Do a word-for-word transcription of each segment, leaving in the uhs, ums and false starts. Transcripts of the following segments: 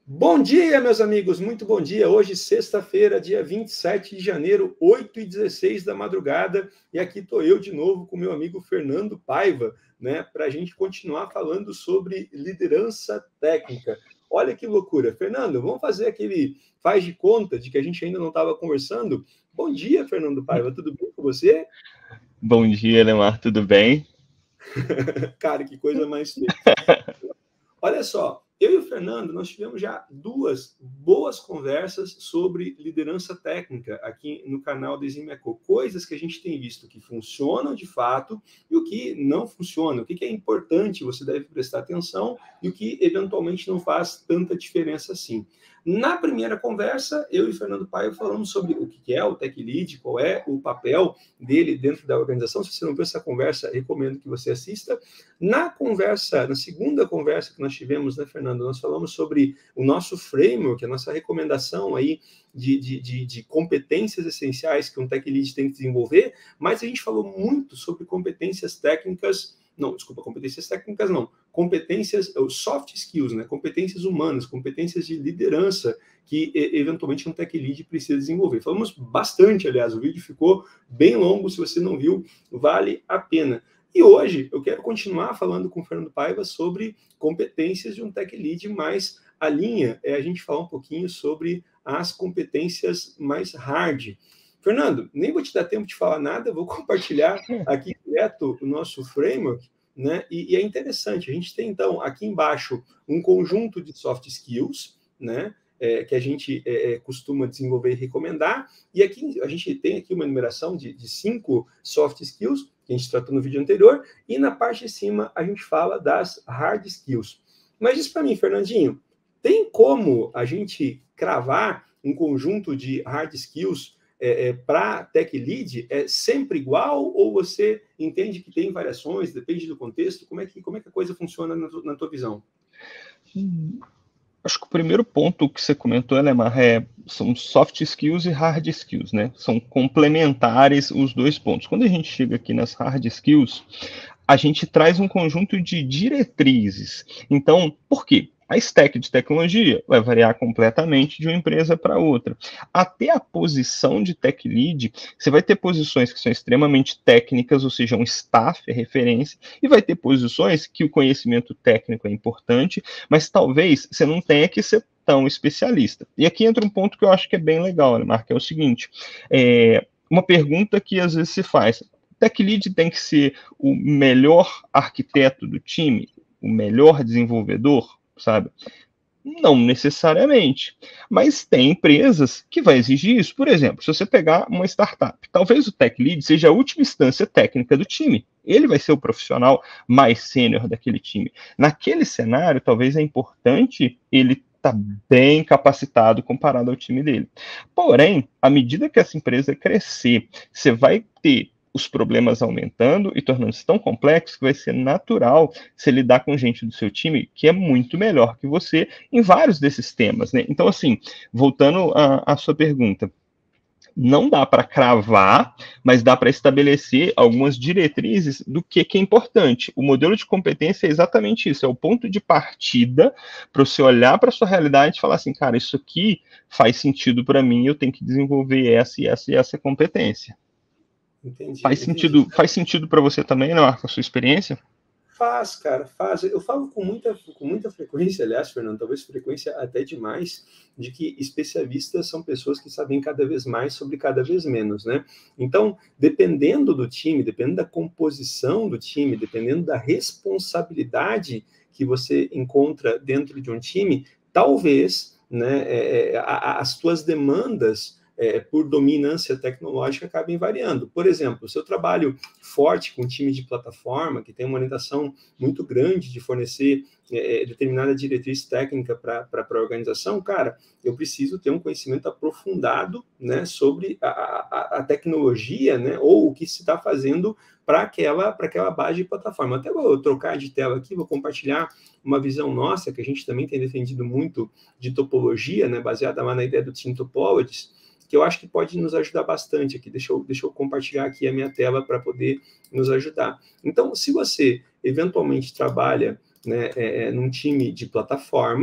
Bom dia, meus amigos, muito bom dia. Hoje, sexta-feira, dia vinte e sete de janeiro, oito e dezesseis da madrugada, e aqui estou eu de novo com meu amigo Fernando Paiva, né, para a gente continuar falando sobre liderança técnica. Olha que loucura. Fernando, vamos fazer aquele faz de conta de que a gente ainda não estava conversando? Bom dia, Fernando Paiva, tudo bem com você? Bom dia, Lemar, tudo bem? Cara, que coisa mais feia. Olha só, eu e o Fernando, nós tivemos já duas boas conversas sobre liderança técnica aqui no canal da Exime.co. Coisas que a gente tem visto que funcionam de fato e o que não funciona, o que é importante, você deve prestar atenção e o que eventualmente não faz tanta diferença assim. Na primeira conversa, eu e o Fernando Paiva falamos sobre o que é o Tech Lead, qual é o papel dele dentro da organização. Se você não viu essa conversa, recomendo que você assista. Na conversa, na segunda conversa que nós tivemos, né, Fernando, nós falamos sobre o nosso framework, a nossa recomendação aí de, de, de, de competências essenciais que um Tech Lead tem que desenvolver, mas a gente falou muito sobre competências técnicas. Não, desculpa, competências técnicas não, competências, soft skills, né? Competências humanas, competências de liderança que eventualmente um Tech Lead precisa desenvolver. Falamos bastante, aliás, o vídeo ficou bem longo, se você não viu, vale a pena. E hoje eu quero continuar falando com o Fernando Paiva sobre competências de um Tech Lead, mas a linha é a gente falar um pouquinho sobre as competências mais hard. Fernando, nem vou te dar tempo de falar nada, vou compartilhar aqui direto o nosso framework, né? E, e é interessante, a gente tem então aqui embaixo um conjunto de soft skills, né? É, que a gente é, costuma desenvolver e recomendar, e aqui a gente tem aqui uma enumeração de, de cinco soft skills, que a gente tratou no vídeo anterior, e na parte de cima a gente fala das hard skills. Mas diz para mim, Fernandinho, tem como a gente cravar um conjunto de hard skills É, é, para Tech Lead é sempre igual ou você entende que tem variações, depende do contexto? Como é que, como é que a coisa funciona na, tu, na tua visão? Hum, acho que o primeiro ponto que você comentou, Lemar, é, são soft skills e hard skills, né? São complementares os dois pontos. Quando a gente chega aqui nas hard skills, a gente traz um conjunto de diretrizes. Então, por quê? A stack de tecnologia vai variar completamente de uma empresa para outra. Até a posição de tech lead, você vai ter posições que são extremamente técnicas, ou seja, um staff é referência, e vai ter posições que o conhecimento técnico é importante, mas talvez você não tenha que ser tão especialista. E aqui entra um ponto que eu acho que é bem legal, né, Marco? É o seguinte, é, uma pergunta que às vezes se faz, Tech Lead tem que ser o melhor arquiteto do time, o melhor desenvolvedor, sabe? Não necessariamente, mas tem empresas que vai exigir isso. Por exemplo, se você pegar uma startup, talvez o Tech Lead seja a última instância técnica do time. Ele vai ser o profissional mais sênior daquele time. Naquele cenário, talvez é importante ele estar bem capacitado comparado ao time dele. Porém, à medida que essa empresa crescer, você vai ter os problemas aumentando e tornando-se tão complexos que vai ser natural você lidar com gente do seu time que é muito melhor que você em vários desses temas, né? Então, assim, voltando à sua pergunta, não dá para cravar, mas dá para estabelecer algumas diretrizes do que, que é importante. O modelo de competência é exatamente isso, é o ponto de partida para você olhar para a sua realidade e falar assim, cara, isso aqui faz sentido para mim, eu tenho que desenvolver essa e essa e essa competência. Entendi, Faz entendi. sentido, faz sentido para você também, né, Marco, a sua experiência? Faz, cara, faz. Eu falo com muita, com muita frequência, aliás, Fernando, talvez frequência até demais, de que especialistas são pessoas que sabem cada vez mais sobre cada vez menos, né? Então, dependendo do time, dependendo da composição do time, dependendo da responsabilidade que você encontra dentro de um time, talvez, né, é, as tuas demandas É, por dominância tecnológica acabem variando. Por exemplo, se eu trabalho forte com um time de plataforma, que tem uma orientação muito grande de fornecer é, determinada diretriz técnica para a organização, cara, eu preciso ter um conhecimento aprofundado, né, sobre a, a, a tecnologia, né, ou o que se está fazendo para aquela, para aquela base de plataforma. Até vou trocar de tela aqui, vou compartilhar uma visão nossa, que a gente também tem defendido muito de topologia, né, baseada lá na ideia do Team Topologies, que eu acho que pode nos ajudar bastante aqui. Deixa eu, deixa eu compartilhar aqui a minha tela para poder nos ajudar. Então, se você eventualmente trabalha, né, é, num time de plataforma,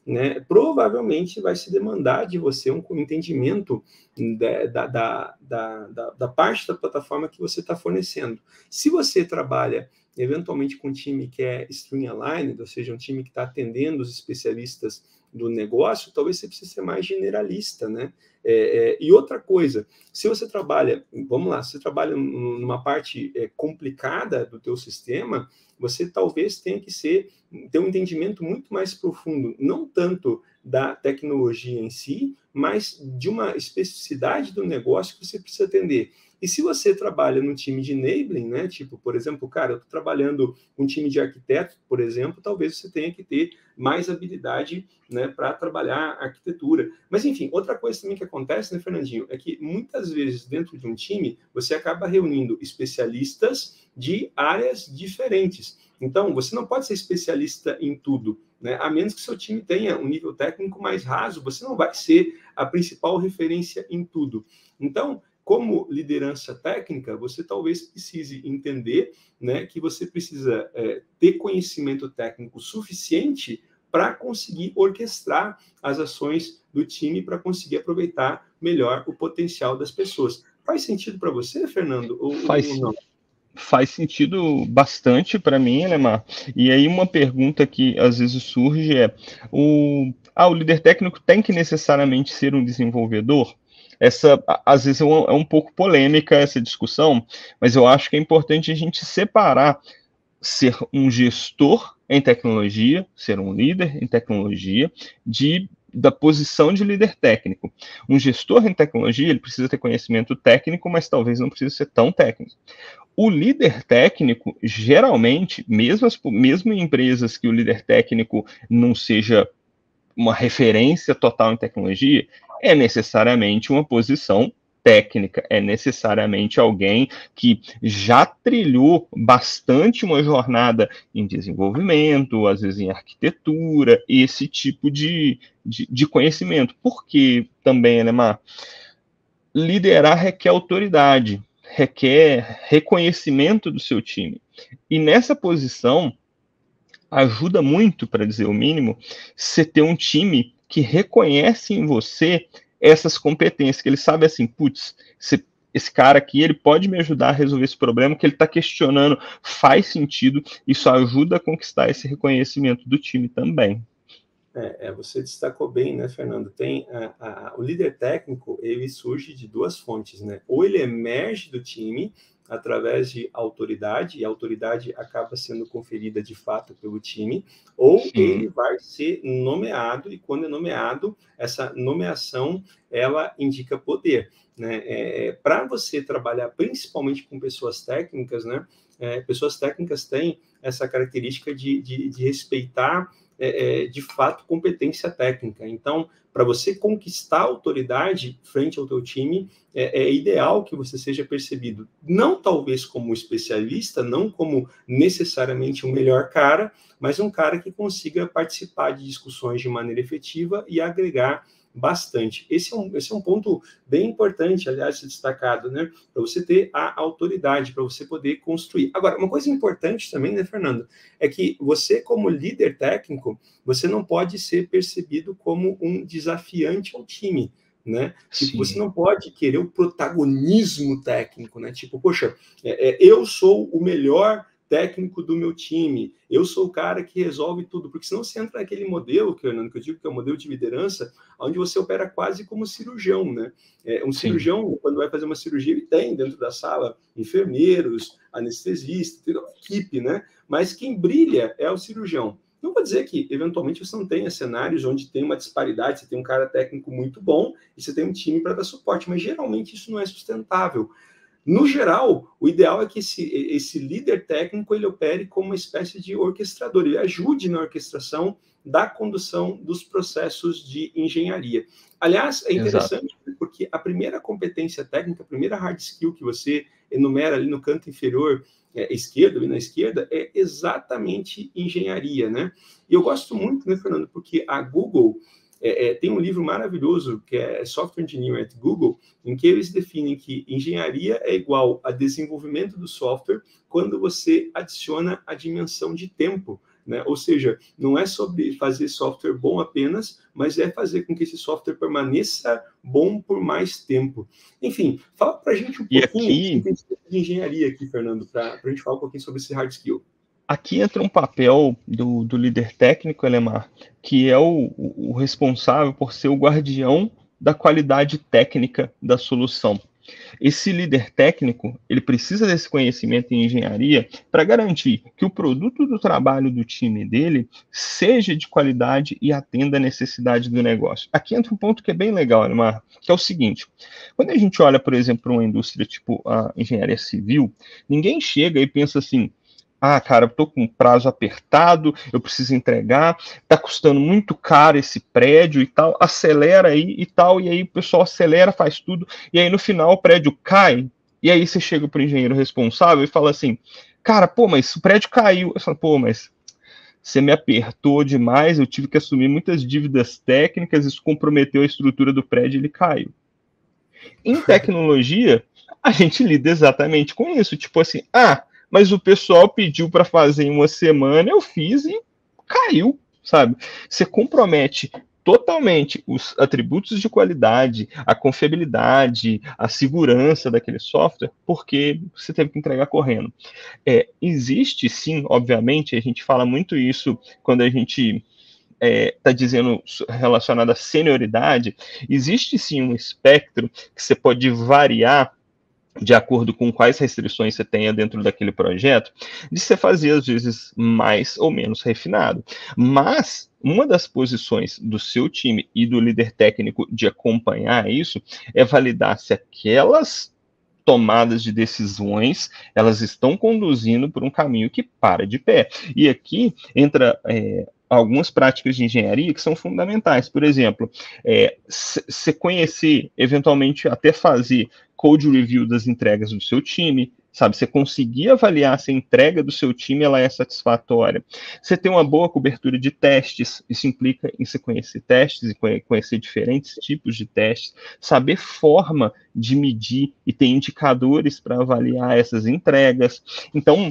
né, provavelmente vai se demandar de você um entendimento da, da, da, da, da parte da plataforma que você está fornecendo. Se você trabalha eventualmente com um time que é string aligned, ou seja, um time que está atendendo os especialistas do negócio, talvez você precise ser mais generalista, né? É, é, e outra coisa, se você trabalha, vamos lá, se você trabalha numa parte é, complicada do teu sistema, você talvez tenha que ser, ter um entendimento muito mais profundo, não tanto da tecnologia em si, mas de uma especificidade do negócio que você precisa atender. E se você trabalha num time de enabling, né, tipo, por exemplo, cara, eu estou trabalhando com um time de arquitetos, por exemplo, talvez você tenha que ter mais habilidade, né, para trabalhar arquitetura. Mas, enfim, outra coisa também que acontece, né, Fernandinho, é que muitas vezes dentro de um time, você acaba reunindo especialistas de áreas diferentes. Então, você não pode ser especialista em tudo, né? A menos que seu time tenha um nível técnico mais raso, você não vai ser a principal referência em tudo. Então, como liderança técnica, você talvez precise entender, né, que você precisa é, ter conhecimento técnico suficiente para conseguir orquestrar as ações do time, para conseguir aproveitar melhor o potencial das pessoas. Faz sentido para você, Fernando, ou, Faz, ou não? Faz sentido bastante para mim, Alemar. E aí uma pergunta que às vezes surge é: o, ah, o líder técnico tem que necessariamente ser um desenvolvedor? Essa, às vezes, é um, é um pouco polêmica essa discussão, mas eu acho que é importante a gente separar ser um gestor em tecnologia, ser um líder em tecnologia, de, da posição de líder técnico. Um gestor em tecnologia, ele precisa ter conhecimento técnico, mas talvez não precise ser tão técnico. O líder técnico, geralmente, mesmo, as, mesmo em empresas que o líder técnico não seja uma referência total em tecnologia, é necessariamente uma posição técnica, é necessariamente alguém que já trilhou bastante uma jornada em desenvolvimento, às vezes em arquitetura, esse tipo de, de, de conhecimento. Porque também, Alemar, liderar requer autoridade, requer reconhecimento do seu time. E nessa posição, ajuda muito, para dizer o mínimo, você ter um time que reconhece em você essas competências, que ele sabe assim, putz, esse cara aqui, ele pode me ajudar a resolver esse problema, que ele está questionando, faz sentido, isso ajuda a conquistar esse reconhecimento do time também. É, é, você destacou bem, né, Fernando? Tem a, a, o líder técnico, ele surge de duas fontes, né? Ou ele emerge do time através de autoridade, e a autoridade acaba sendo conferida de fato pelo time, ou Sim. ele vai ser nomeado, e quando é nomeado, essa nomeação, ela indica poder, né? É, para você trabalhar principalmente com pessoas técnicas, né? É, pessoas técnicas têm essa característica de, de, de respeitar É, é, de fato, competência técnica. Então, para você conquistar a autoridade frente ao teu time, é, é ideal que você seja percebido, não talvez como especialista, não como necessariamente o melhor cara, mas um cara que consiga participar de discussões de maneira efetiva e agregar bastante. Esse é um, esse é um ponto bem importante, aliás, destacado, né? Para você ter a autoridade, para você poder construir. Agora, uma coisa importante também, né, Fernando, é que você, como líder técnico, você não pode ser percebido como um desafiante ao time, né? Tipo, Sim. Você não pode querer o protagonismo técnico, né? Tipo, poxa, é, é, eu sou o melhor técnico do meu time, eu sou o cara que resolve tudo, porque senão você entra naquele modelo, Fernando, que eu digo que é o modelo de liderança, onde você opera quase como cirurgião, né? É, um Sim. cirurgião, quando vai fazer uma cirurgia, ele tem dentro da sala enfermeiros, anestesistas, tem uma equipe, né? Mas quem brilha é o cirurgião. Não vou dizer que, eventualmente, você não tenha cenários onde tem uma disparidade, você tem um cara técnico muito bom e você tem um time para dar suporte, mas geralmente isso não é sustentável. No geral, o ideal é que esse, esse líder técnico ele opere como uma espécie de orquestrador, ele ajude na orquestração da condução dos processos de engenharia. Aliás, é interessante Exato. Porque a primeira competência técnica, a primeira hard skill que você enumera ali no canto inferior é, esquerdo, ali na esquerda, é exatamente engenharia, né? E eu gosto muito, né, Fernando, porque a Google É, é, tem um livro maravilhoso que é Software Engineering at Google, em que eles definem que engenharia é igual a desenvolvimento do software quando você adiciona a dimensão de tempo né? Ou seja, não é sobre fazer software bom apenas, mas é fazer com que esse software permaneça bom por mais tempo. Enfim, fala para a gente um E pouquinho aqui, de engenharia aqui, Fernando, para a gente falar um pouquinho sobre esse hard skill. aqui entra um papel do, do líder técnico, Elemar, que é o, o responsável por ser o guardião da qualidade técnica da solução. Esse líder técnico, ele precisa desse conhecimento em engenharia para garantir que o produto do trabalho do time dele seja de qualidade e atenda a necessidade do negócio. Aqui entra um ponto que é bem legal, Neymar, que é o seguinte: quando a gente olha, por exemplo, para uma indústria tipo a engenharia civil, ninguém chega e pensa assim: ah, cara, eu estou com um prazo apertado, eu preciso entregar, está custando muito caro esse prédio e tal, acelera aí e tal, e aí o pessoal acelera, faz tudo, e aí no final o prédio cai, e aí você chega para o engenheiro responsável e fala assim: cara, pô, mas o prédio caiu. Eu falo: pô, mas você me apertou demais, eu tive que assumir muitas dívidas técnicas, isso comprometeu a estrutura do prédio, ele caiu. Em tecnologia, a gente lida exatamente com isso, tipo assim, ah, mas o pessoal pediu para fazer em uma semana, eu fiz e caiu, sabe? Você compromete totalmente os atributos de qualidade, a confiabilidade, a segurança daquele software, porque você teve que entregar correndo. É, existe sim, obviamente, a gente fala muito isso quando a gente está é, dizendo relacionado à senioridade, existe sim um espectro que você pode variar de acordo com quais restrições você tenha dentro daquele projeto, de você fazer, às vezes, mais ou menos refinado. Mas uma das posições do seu time e do líder técnico de acompanhar isso é validar se aquelas tomadas de decisões, elas estão conduzindo por um caminho que para de pé. E aqui entra é, algumas práticas de engenharia que são fundamentais. Por exemplo, você é, conhecer, eventualmente até fazer code review das entregas do seu time, sabe? Você conseguir avaliar se a entrega do seu time ela é satisfatória. Você ter uma boa cobertura de testes, isso implica em você conhecer testes e conhecer diferentes tipos de testes, saber forma de medir e ter indicadores para avaliar essas entregas. Então,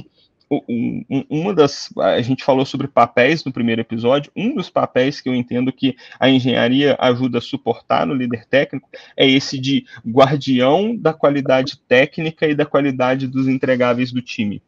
uma das, a gente falou sobre papéis no primeiro episódio, um dos papéis que eu entendo que a engenharia ajuda a suportar no líder técnico é esse de guardião da qualidade técnica e da qualidade dos entregáveis do time.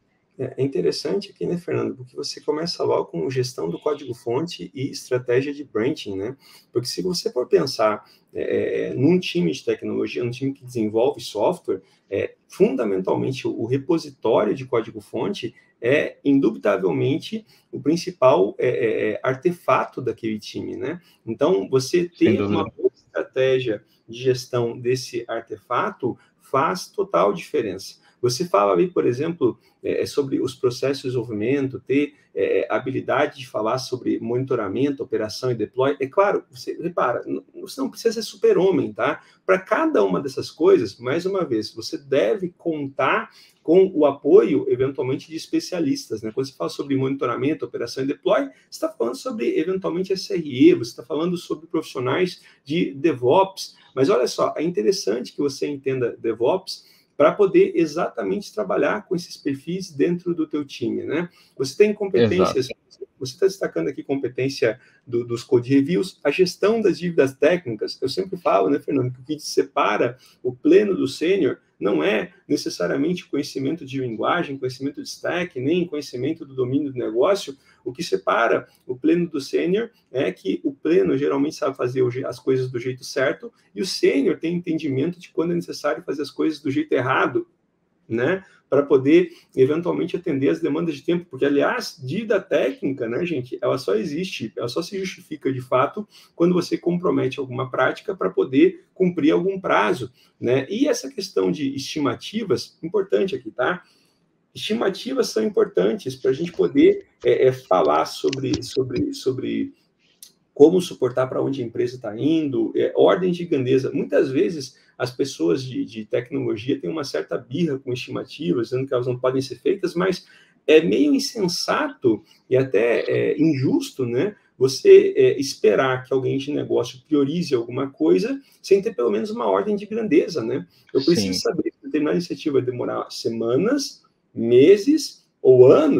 É interessante aqui, né, Fernando, porque você começa logo com gestão do código-fonte e estratégia de branching, né? Porque se você for pensar é, num time de tecnologia, num time que desenvolve software, é, fundamentalmente o repositório de código-fonte é, indubitavelmente, o principal é, é, artefato daquele time, né? Então, você ter uma boa estratégia de gestão desse artefato faz total diferença. Você fala ali, por exemplo, é, sobre os processos de desenvolvimento, ter é, habilidade de falar sobre monitoramento, operação e deploy. É claro, você repara, você não precisa ser super-homem, tá? Para cada uma dessas coisas, mais uma vez, você deve contar com o apoio, eventualmente, de especialistas, né? Quando você fala sobre monitoramento, operação e deploy, você está falando sobre, eventualmente, S R E, você está falando sobre profissionais de DevOps. Mas olha só, é interessante que você entenda DevOps para poder exatamente trabalhar com esses perfis dentro do teu time, né? Você tem competências, Exato. Você está destacando aqui competência do, dos code reviews, a gestão das dívidas técnicas. Eu sempre falo, né, Fernando, que o que separa o pleno do sênior não é necessariamente conhecimento de linguagem, conhecimento de stack, nem conhecimento do domínio do negócio. O que separa o pleno do sênior é que o pleno geralmente sabe fazer as coisas do jeito certo e o sênior tem entendimento de quando é necessário fazer as coisas do jeito errado, né? Para poder, eventualmente, atender as demandas de tempo. Porque, aliás, dívida técnica, né, gente, ela só existe, ela só se justifica, de fato, quando você compromete alguma prática para poder cumprir algum prazo, né? E essa questão de estimativas, importante aqui, tá? Estimativas são importantes para a gente poder é, é, falar sobre, sobre, sobre como suportar para onde a empresa está indo, é, ordem de grandeza. Muitas vezes as pessoas de, de tecnologia têm uma certa birra com estimativas, dizendo que elas não podem ser feitas, mas é meio insensato e até é, injusto, né? Você é, esperar que alguém de negócio priorize alguma coisa sem ter pelo menos uma ordem de grandeza, né? Eu preciso Sim. saber que determinada iniciativa vai demorar semanas, meses ou anos,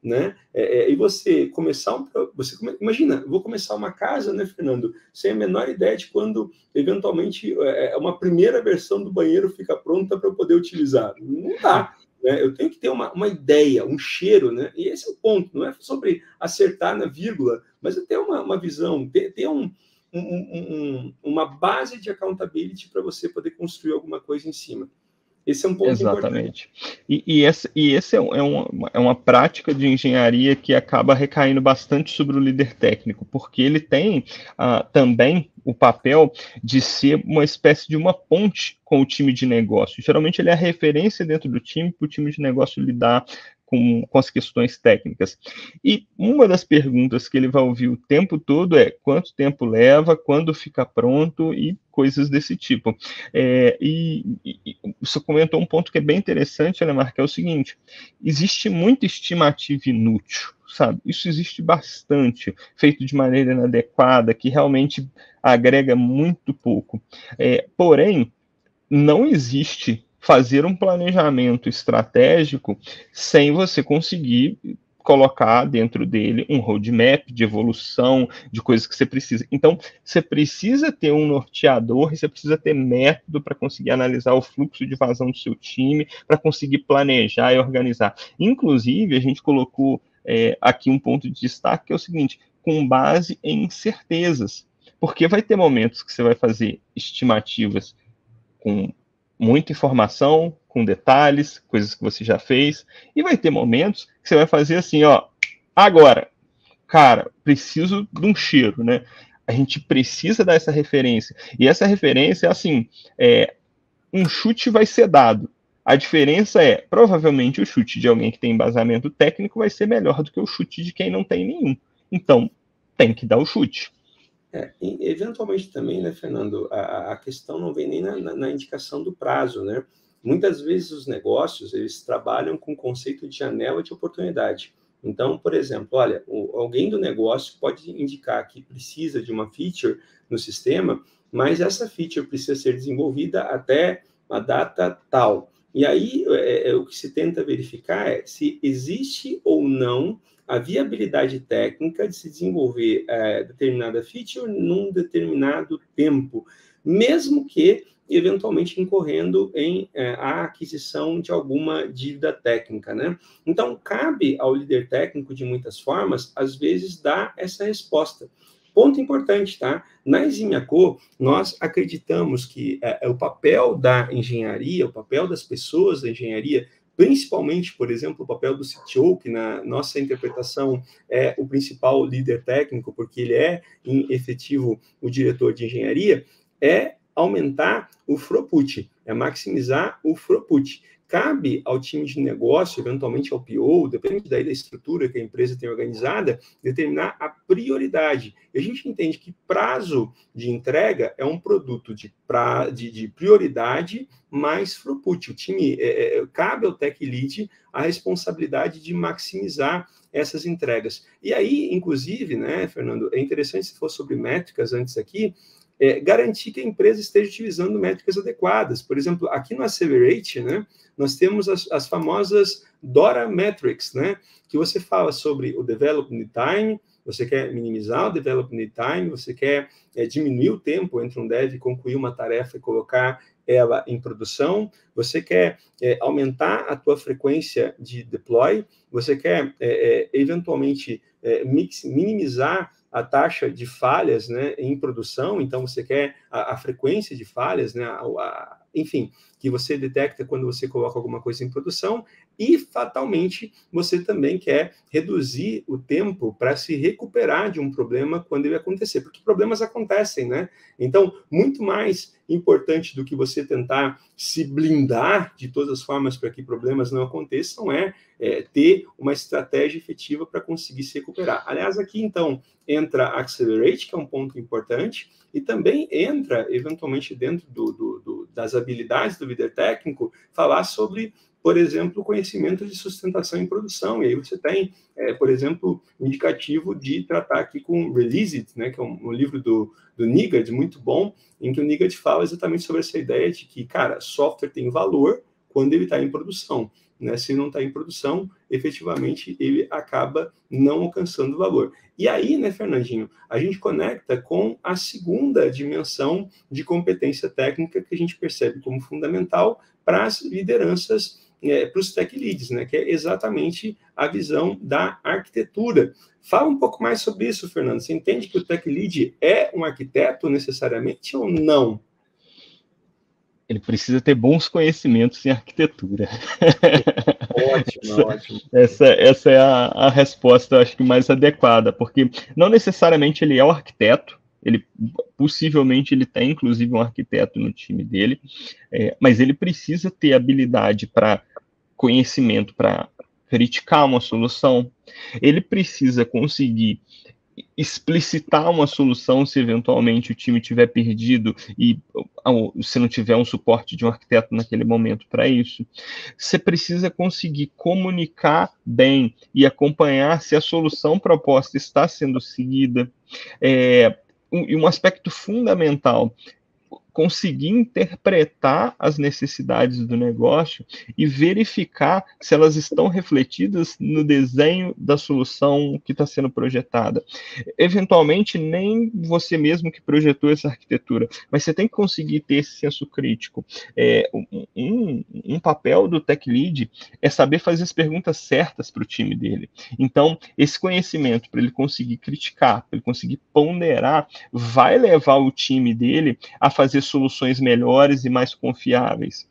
né? É, é, e você começar um, você imagina, vou começar uma casa, né, Fernando, sem a menor ideia de quando eventualmente é, uma primeira versão do banheiro fica pronta para eu poder utilizar. Não dá. Né? Eu tenho que ter uma, uma ideia, um cheiro, né? E esse é o ponto, não é sobre acertar na vírgula, mas é ter uma, uma visão, ter, ter um, um, um, uma base de accountability para você poder construir alguma coisa em cima. Esse é um ponto Exatamente. importante. E, e esse, e esse é, é, uma, é uma prática de engenharia que acaba recaindo bastante sobre o líder técnico, porque ele tem ah, também o papel de ser uma espécie de uma ponte com o time de negócio. Geralmente ele é a referência dentro do time para o time de negócio lidar com, com as questões técnicas. E uma das perguntas que ele vai ouvir o tempo todo é quanto tempo leva, quando fica pronto e coisas desse tipo. É, e, e você comentou um ponto que é bem interessante, Alemar, que é o seguinte: existe muita estimativa inútil, sabe? Isso existe bastante, feito de maneira inadequada, que realmente agrega muito pouco. É, porém, não existe fazer um planejamento estratégico sem você conseguir colocar dentro dele um roadmap de evolução, de coisas que você precisa. Então, você precisa ter um norteador e você precisa ter método para conseguir analisar o fluxo de vazão do seu time, para conseguir planejar e organizar. Inclusive, a gente colocou é, aqui um ponto de destaque, que é o seguinte: com base em certezas. Porque vai ter momentos que você vai fazer estimativas com muita informação, com detalhes, coisas que você já fez, e vai ter momentos que você vai fazer assim, ó, agora, cara, preciso de um cheiro, né? A gente precisa dar essa referência, e essa referência é assim, é, um chute vai ser dado. A diferença é, provavelmente o chute de alguém que tem embasamento técnico vai ser melhor do que o chute de quem não tem nenhum. Então, tem que dar o chute. É, eventualmente também, né, Fernando, a, a questão não vem nem na, na, na indicação do prazo, né? Muitas vezes os negócios, eles trabalham com o conceito de janela de oportunidade. Então, por exemplo, olha, o, alguém do negócio pode indicar que precisa de uma feature no sistema, mas essa feature precisa ser desenvolvida até a data tal. E aí, é, é, o que se tenta verificar é se existe ou não a viabilidade técnica de se desenvolver é, determinada feature num determinado tempo, mesmo que eventualmente incorrendo em é, a aquisição de alguma dívida técnica, né? Então, cabe ao líder técnico, de muitas formas, às vezes, dar essa resposta. Ponto importante, tá? Na Eximiaco, nós acreditamos que é, é o papel da engenharia, o papel das pessoas da engenharia, principalmente, por exemplo, o papel do C T O, que na nossa interpretação é o principal líder técnico, porque ele é, em efetivo, o diretor de engenharia, é aumentar o throughput, é maximizar o throughput. Cabe ao time de negócio, eventualmente ao P O, depende daí da estrutura que a empresa tem organizada, determinar a prioridade. E a gente entende que prazo de entrega é um produto de, pra, de, de prioridade mais throughput. O time, é, é, cabe ao Tech Lead a responsabilidade de maximizar essas entregas. E aí, inclusive, né, Fernando, é interessante se for sobre métricas antes aqui, É, garantir que a empresa esteja utilizando métricas adequadas. Por exemplo, aqui no Accelerate, né, nós temos as, as famosas DORA Metrics, né, que você fala sobre o Development Time, você quer minimizar o Development Time, você quer é, diminuir o tempo entre um dev concluir uma tarefa e colocar ela em produção, você quer é, aumentar a tua frequência de deploy, você quer, é, é, eventualmente, é, mix, minimizar a taxa de falhas, né, em produção, então você quer a, a frequência de falhas, né, a, a, enfim, que você detecta quando você coloca alguma coisa em produção, e fatalmente você também quer reduzir o tempo para se recuperar de um problema quando ele acontecer, porque problemas acontecem, né? Então, muito mais importante do que você tentar se blindar de todas as formas para que problemas não aconteçam é, é ter uma estratégia efetiva para conseguir se recuperar. Aliás, aqui, então, entra Accelerate, que é um ponto importante, e também entra, eventualmente, dentro do, do, do, das habilidades do líder técnico, falar sobre, por exemplo, conhecimento de sustentação em produção. E aí você tem, é, por exemplo, um indicativo de tratar aqui com Release It, né, que é um, um livro do, do Nigard, muito bom, em que o Nigard fala exatamente sobre essa ideia de que, cara, software tem valor quando ele está em produção. né? Se não está em produção, efetivamente ele acaba não alcançando valor. E aí, né, Fernandinho, a gente conecta com a segunda dimensão de competência técnica que a gente percebe como fundamental para as lideranças, é, para os tech leads, né, que é exatamente a visão da arquitetura. Fala um pouco mais sobre isso, Fernando. Você entende que o tech lead é um arquiteto necessariamente ou não? Ele precisa ter bons conhecimentos em arquitetura. Ótimo, essa, ótimo. Essa, essa é a, a resposta, eu acho que mais adequada, porque não necessariamente ele é um arquiteto, ele possivelmente ele tem, inclusive, um arquiteto no time dele, é, mas ele precisa ter habilidade para conhecimento, para criticar uma solução, ele precisa conseguir explicitar uma solução se eventualmente o time tiver perdido e se não tiver um suporte de um arquiteto naquele momento para isso. Você precisa conseguir comunicar bem e acompanhar se a solução proposta está sendo seguida. É, um, e um aspecto fundamental, conseguir interpretar as necessidades do negócio e verificar se elas estão refletidas no desenho da solução que está sendo projetada. Eventualmente, nem você mesmo que projetou essa arquitetura, mas você tem que conseguir ter esse senso crítico. É, um, um papel do tech lead é saber fazer as perguntas certas para o time dele. Então, esse conhecimento, para ele conseguir criticar, para ele conseguir ponderar, vai levar o time dele a fazer soluções melhores e mais confiáveis.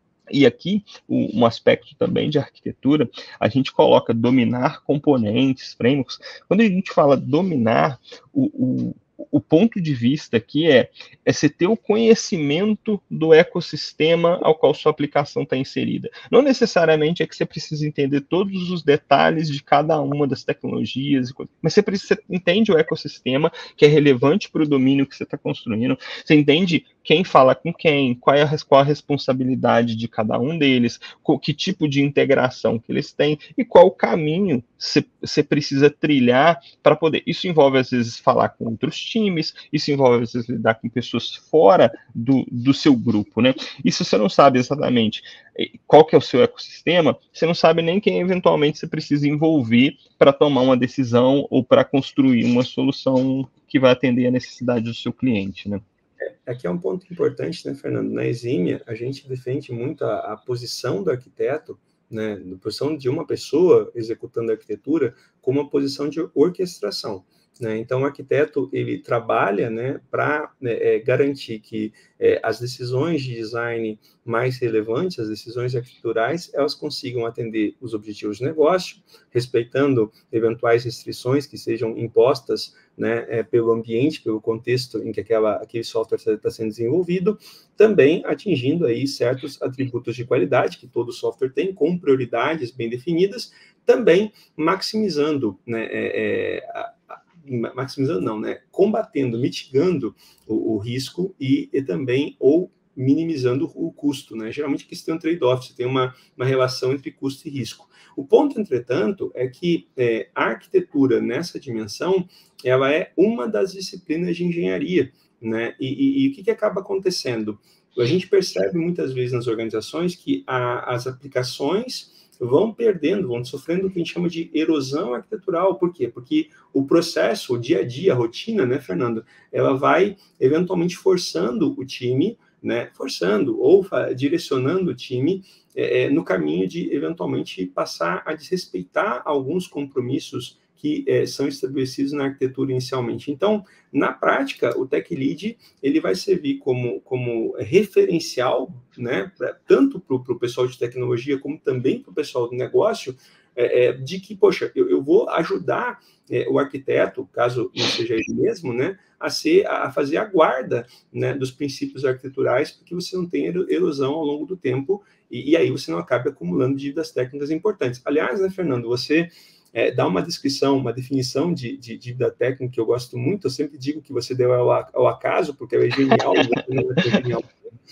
E aqui, um aspecto também de arquitetura, a gente coloca dominar componentes, frameworks. Quando a gente fala dominar, o, o, o ponto de vista aqui é, é você ter o conhecimento do ecossistema ao qual sua aplicação está inserida. Não necessariamente é que você precisa entender todos os detalhes de cada uma das tecnologias, mas você, precisa, você entende o ecossistema que é relevante para o domínio que você está construindo, você entende quem fala com quem, qual é a, qual a responsabilidade de cada um deles, qual, que tipo de integração que eles têm e qual o caminho você precisa trilhar para poder. Isso envolve, às vezes, falar com outros times, isso envolve, às vezes, lidar com pessoas fora do, do seu grupo, né? E se você não sabe exatamente qual que é o seu ecossistema, você não sabe nem quem, eventualmente, você precisa envolver para tomar uma decisão ou para construir uma solução que vai atender a necessidade do seu cliente, né? Aqui é um ponto importante, né, Fernando? Na Exímia, a gente defende muito a, a posição do arquiteto, né, a posição de uma pessoa executando a arquitetura, como uma posição de orquestração. Né? Então, o arquiteto, ele trabalha, né, para né, é, garantir que é, as decisões de design mais relevantes, as decisões arquiteturais, elas consigam atender os objetivos de negócio, respeitando eventuais restrições que sejam impostas, né, é, pelo ambiente, pelo contexto em que aquela, aquele software está sendo desenvolvido, também atingindo aí certos atributos de qualidade que todo software tem, com prioridades bem definidas, também maximizando, né, é, é, a, maximizando não, né, combatendo, mitigando o, o risco e, e também, ou minimizando o custo, né, geralmente que você tem um trade-off, você tem uma, uma relação entre custo e risco. O ponto, entretanto, é que é, a arquitetura nessa dimensão, ela é uma das disciplinas de engenharia, né, e, e, e o que, que acaba acontecendo? A gente percebe muitas vezes nas organizações que a, as aplicações vão perdendo, vão sofrendo o que a gente chama de erosão arquitetural. Por quê? Porque o processo, o dia a dia, a rotina, né, Fernando, ela vai eventualmente forçando o time, né, forçando ou direcionando o time é, no caminho de eventualmente passar a desrespeitar alguns compromissos que é, são estabelecidos na arquitetura inicialmente. Então, na prática, o Tech Lead ele vai servir como, como referencial, né, pra, tanto para o pessoal de tecnologia, como também para o pessoal do negócio, é, é, de que, poxa, eu, eu vou ajudar é, o arquiteto, caso não seja ele mesmo, né, a, ser, a fazer a guarda, né, dos princípios arquiteturais, para que você não tenha erosão ao longo do tempo, e, e aí você não acabe acumulando dívidas técnicas importantes. Aliás, né, Fernando, você... É, dá uma descrição, uma definição de, de, de dívida técnica que eu gosto muito. Eu sempre digo que você deu ao, ao acaso, porque ela é genial, você não é genial.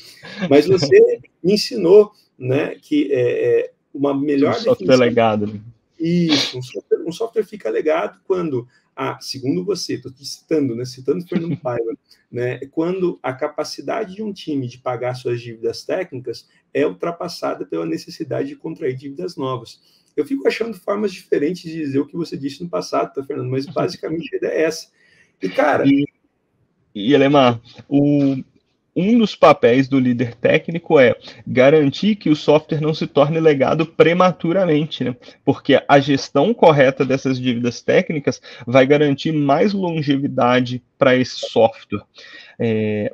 Mas você me ensinou, né, que é, é uma melhor um software definição... legado. Né? Isso, um software, um software fica legado quando ah, segundo você, estou te citando, né, citando o Fernando Paiva, né, quando a capacidade de um time de pagar suas dívidas técnicas é ultrapassada pela necessidade de contrair dívidas novas. Eu fico achando formas diferentes de dizer o que você disse no passado, tá, Fernando? Mas basicamente a ideia é essa. E, cara... E, e Elemar, o... um dos papéis do líder técnico é garantir que o software não se torne legado prematuramente, né? Porque a gestão correta dessas dívidas técnicas vai garantir mais longevidade para esse software. É,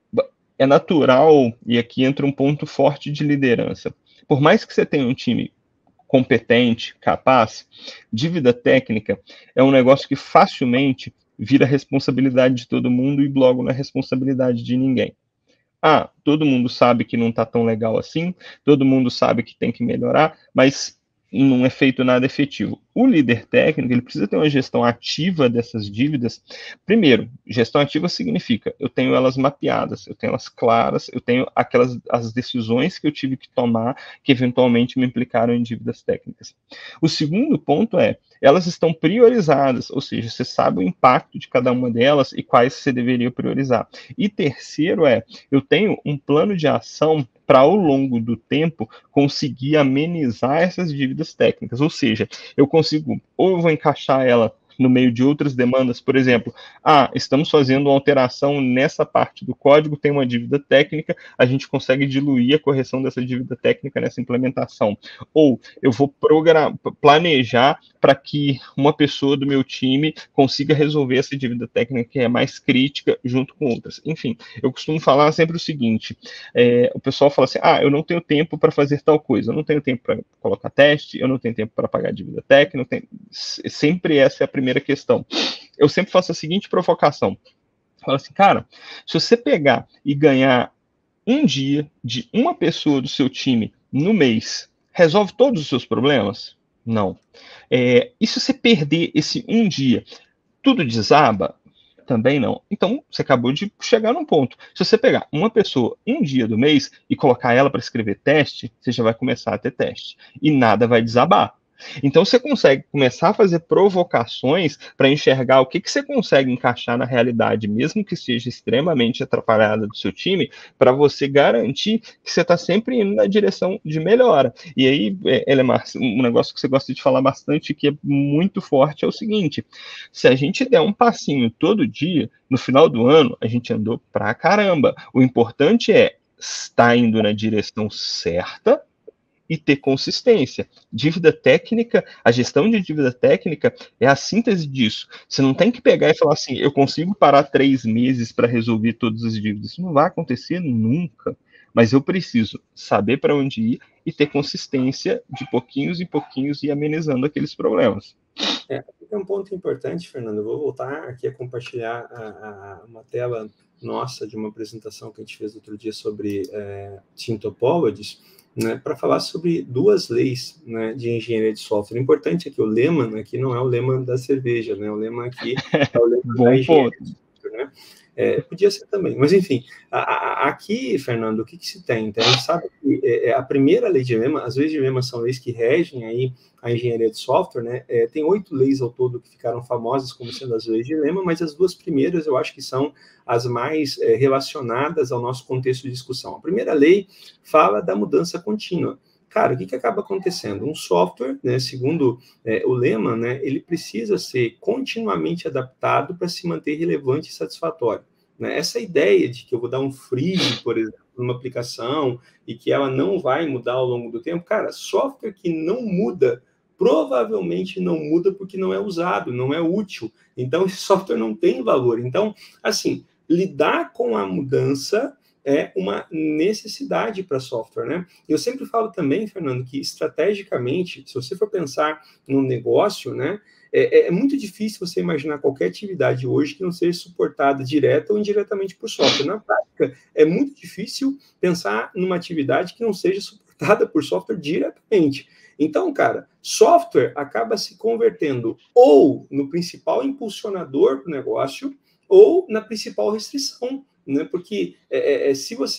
é natural, e aqui entra um ponto forte de liderança. Por mais que você tenha um time competente, capaz, dívida técnica é um negócio que facilmente vira responsabilidade de todo mundo e logo não é responsabilidade de ninguém. Ah, todo mundo sabe que não está tão legal assim, todo mundo sabe que tem que melhorar, mas não é feito nada efetivo. O líder técnico, ele precisa ter uma gestão ativa dessas dívidas. Primeiro, gestão ativa significa, eu tenho elas mapeadas, eu tenho elas claras, eu tenho aquelas as decisões que eu tive que tomar que eventualmente me implicaram em dívidas técnicas. O segundo ponto é, elas estão priorizadas, ou seja, você sabe o impacto de cada uma delas e quais você deveria priorizar. E terceiro é, eu tenho um plano de ação para, ao longo do tempo, conseguir amenizar essas dívidas técnicas. Ou seja, eu consigo, ou eu vou encaixar ela no meio de outras demandas, por exemplo, ah, estamos fazendo uma alteração nessa parte do código, tem uma dívida técnica, a gente consegue diluir a correção dessa dívida técnica nessa implementação. Ou eu vou programar, planejar para que uma pessoa do meu time consiga resolver essa dívida técnica que é mais crítica junto com outras. Enfim, eu costumo falar sempre o seguinte, é, o pessoal fala assim, ah, eu não tenho tempo para fazer tal coisa, eu não tenho tempo para colocar teste, eu não tenho tempo para pagar dívida técnica, tenho... sempre essa é a primeira questão. Eu sempre faço a seguinte provocação, falo assim, cara, se você pegar e ganhar um dia de uma pessoa do seu time no mês, resolve todos os seus problemas? Não. É, e se você perder esse um dia, tudo desaba? Também não. Então, você acabou de chegar num ponto. Se você pegar uma pessoa um dia do mês e colocar ela para escrever teste, você já vai começar a ter teste. E nada vai desabar. Então, você consegue começar a fazer provocações para enxergar o que, que você consegue encaixar na realidade, mesmo que seja extremamente atrapalhada do seu time, para você garantir que você está sempre indo na direção de melhora. E aí, Elemar, um negócio que você gosta de falar bastante, que é muito forte, é o seguinte, se a gente der um passinho todo dia, no final do ano, a gente andou pra caramba. O importante é estar indo na direção certa e ter consistência. Dívida técnica, a gestão de dívida técnica é a síntese disso. Você não tem que pegar e falar assim, eu consigo parar três meses para resolver todas as dívidas. Isso não vai acontecer nunca. Mas eu preciso saber para onde ir e ter consistência de pouquinhos em pouquinhos e amenizando aqueles problemas. É, é um ponto importante, Fernando. Eu vou voltar aqui a compartilhar a, a, uma tela nossa de uma apresentação que a gente fez outro dia sobre é, Team Topologies, né, para falar sobre duas leis, né, de engenharia de software. O importante é que o lema aqui não é o lema da cerveja, né? O lema aqui é o lema da engenharia de software, né? É, podia ser também, mas enfim, a, a, aqui, Fernando, o que, que se tem? Então, a gente sabe que é, a primeira lei de lema, as leis de lema são leis que regem aí a engenharia de software, né? É, tem oito leis ao todo que ficaram famosas como sendo as leis de lema, mas as duas primeiras eu acho que são as mais é, relacionadas ao nosso contexto de discussão. A primeira lei fala da mudança contínua. Cara, o que, que acaba acontecendo? Um software, né, segundo é, o lema, né, ele precisa ser continuamente adaptado para se manter relevante e satisfatório. Né? Essa ideia de que eu vou dar um freeze, por exemplo, numa aplicação e que ela não vai mudar ao longo do tempo, cara, software que não muda, provavelmente não muda porque não é usado, não é útil. Então, esse software não tem valor. Então, assim, lidar com a mudança é uma necessidade para software, né? Eu sempre falo também, Fernando, que estrategicamente, se você for pensar no negócio, né, é, é muito difícil você imaginar qualquer atividade hoje que não seja suportada direta ou indiretamente por software. Na prática, é muito difícil pensar numa atividade que não seja suportada por software diretamente. Então, cara, software acaba se convertendo ou no principal impulsionador do negócio ou na principal restrição, né? Porque é, é, se você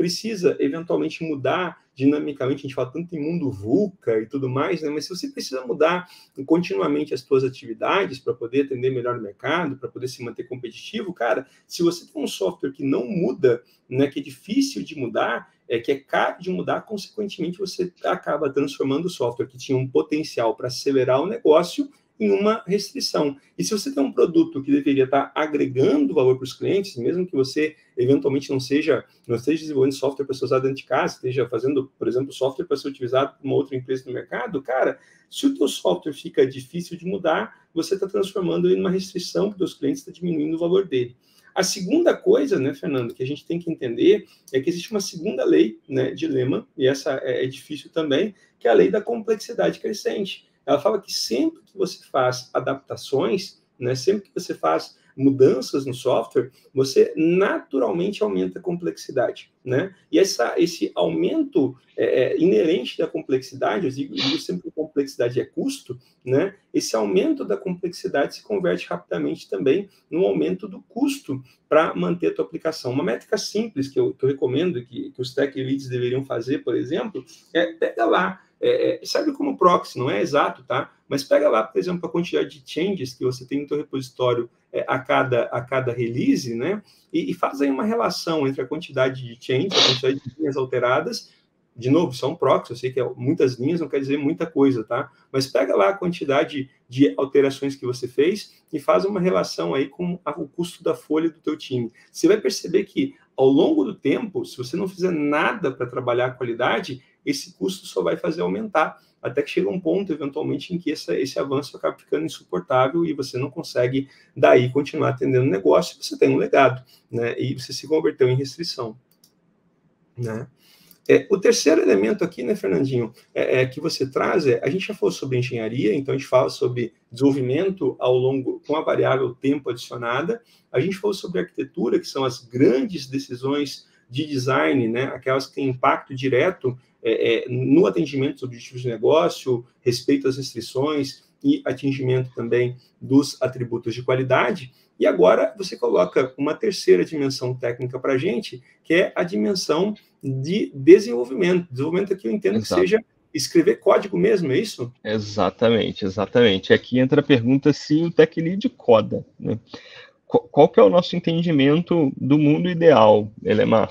precisa eventualmente mudar dinamicamente, a gente fala tanto em mundo VUCA e tudo mais, né? Mas se você precisa mudar continuamente as suas atividades para poder atender melhor o mercado, para poder se manter competitivo, cara, se você tem um software que não muda, né, que é difícil de mudar, é que é caro de mudar, consequentemente você acaba transformando o software que tinha um potencial para acelerar o negócio em uma restrição. E se você tem um produto que deveria estar agregando valor para os clientes, mesmo que você eventualmente não seja, não esteja desenvolvendo software para ser usado dentro de casa, esteja fazendo, por exemplo, software para ser utilizado por uma outra empresa no mercado, cara, se o teu software fica difícil de mudar, você está transformando ele em uma restrição para os teus clientes, está diminuindo o valor dele. A segunda coisa, né, Fernando, que a gente tem que entender é que existe uma segunda lei, né, de Lehman, e essa é, é difícil também, que é a lei da complexidade crescente. Ela fala que sempre que você faz adaptações, né, sempre que você faz mudanças no software, você naturalmente aumenta a complexidade, né? E essa, esse aumento é, inerente da complexidade, eu digo, eu digo sempre que complexidade é custo, né? Esse aumento da complexidade se converte rapidamente também no aumento do custo para manter a tua aplicação. Uma métrica simples que eu, que eu recomendo que, que os tech leads deveriam fazer, por exemplo, é pega lá, É, serve como proxy, não é exato, tá? Mas pega lá, por exemplo, a quantidade de changes que você tem no teu repositório é, a, cada, a cada release, né? E, e faz aí uma relação entre a quantidade de changes, a quantidade de linhas alteradas. De novo, são proxy, eu sei que é, muitas linhas não quer dizer muita coisa, tá? Mas pega lá a quantidade de alterações que você fez e faz uma relação aí com a, o custo da folha do teu time. Você vai perceber que, ao longo do tempo, se você não fizer nada para trabalhar a qualidade, esse custo só vai fazer aumentar, até que chega um ponto, eventualmente, em que essa, esse avanço acaba ficando insuportável e você não consegue, daí, continuar atendendo o negócio, você tem um legado, né? E você se converteu em restrição, né? É, o terceiro elemento aqui, né, Fernandinho, é, é, que você traz, é, a gente já falou sobre engenharia, então a gente fala sobre desenvolvimento ao longo, com a variável tempo adicionada, a gente falou sobre arquitetura, que são as grandes decisões de design, né, aquelas que têm impacto direto é, é, no atendimento dos objetivos de negócio, respeito às restrições e atingimento também dos atributos de qualidade. E agora você coloca uma terceira dimensão técnica para a gente, que é a dimensão de desenvolvimento. Desenvolvimento aqui eu entendo Exato. Que seja escrever código mesmo, é isso? Exatamente, exatamente. Aqui entra a pergunta se o tech lead coda, né? Qual que é o nosso entendimento do mundo ideal, Elemar?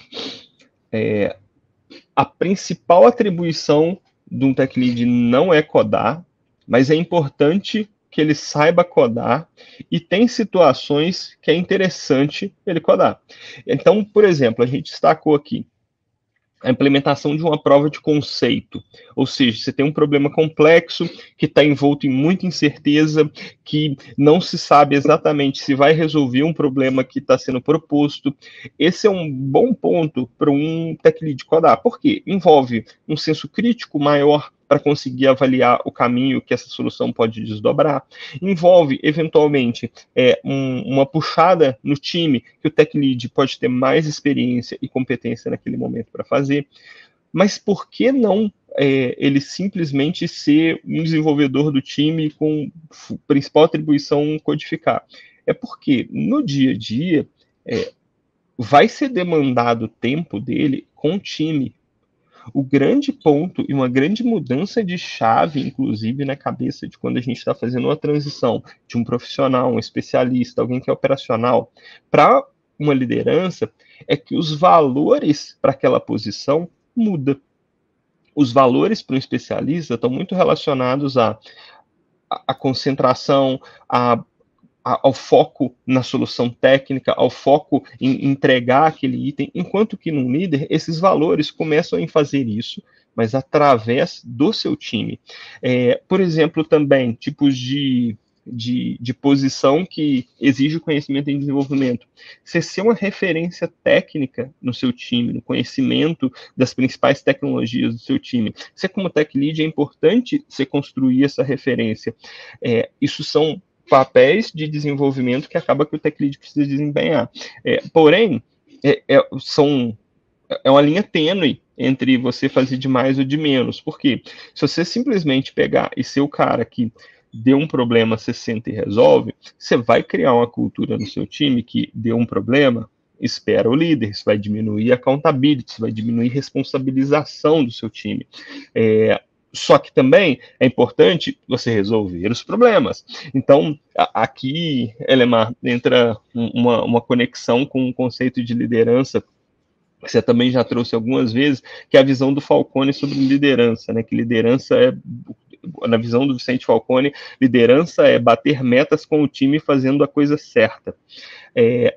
É, a principal atribuição de um tech lead não é codar, mas é importante que ele saiba codar, e tem situações que é interessante ele codar. Então, por exemplo, a gente destacou aqui a implementação de uma prova de conceito, ou seja, você tem um problema complexo que está envolto em muita incerteza, que não se sabe exatamente se vai resolver um problema que está sendo proposto. Esse é um bom ponto para um tech lead codar, porque envolve um senso crítico maior para conseguir avaliar o caminho que essa solução pode desdobrar, envolve, eventualmente, é, um, uma puxada no time, que o tech lead pode ter mais experiência e competência naquele momento para fazer, mas por que não é, ele simplesmente ser um desenvolvedor do time com principal atribuição codificar? É porque, no dia a dia, é, vai ser demandado o tempo dele com o time. O grande ponto e uma grande mudança de chave, inclusive, na cabeça de quando a gente está fazendo uma transição de um profissional, um especialista, alguém que é operacional, para uma liderança, é que os valores para aquela posição mudam. Os valores para um especialista estão muito relacionados à, à concentração, à ao foco na solução técnica, ao foco em entregar aquele item, enquanto que num líder, esses valores começam em fazer isso, mas através do seu time. É, por exemplo, também, tipos de, de, de posição que exige o conhecimento em desenvolvimento. Você ser uma referência técnica no seu time, no conhecimento das principais tecnologias do seu time. Você, como tech lead, é importante você construir essa referência. É, isso são papéis de desenvolvimento que acaba que o tech lead precisa desempenhar. É, porém, é, é, são, é uma linha tênue entre você fazer de mais ou de menos. Porque se você simplesmente pegar e ser o cara que deu um problema, você senta e resolve, você vai criar uma cultura no seu time que deu um problema, espera o líder, isso vai diminuir accountability, isso vai diminuir responsabilização do seu time. É, Só que também é importante você resolver os problemas. Então, aqui, Elemar, entra uma, uma conexão com o conceito de liderança, que você também já trouxe algumas vezes, que é a visão do Falcone sobre liderança, né? Que liderança é, na visão do Vicente Falcone, liderança é bater metas com o time fazendo a coisa certa. É,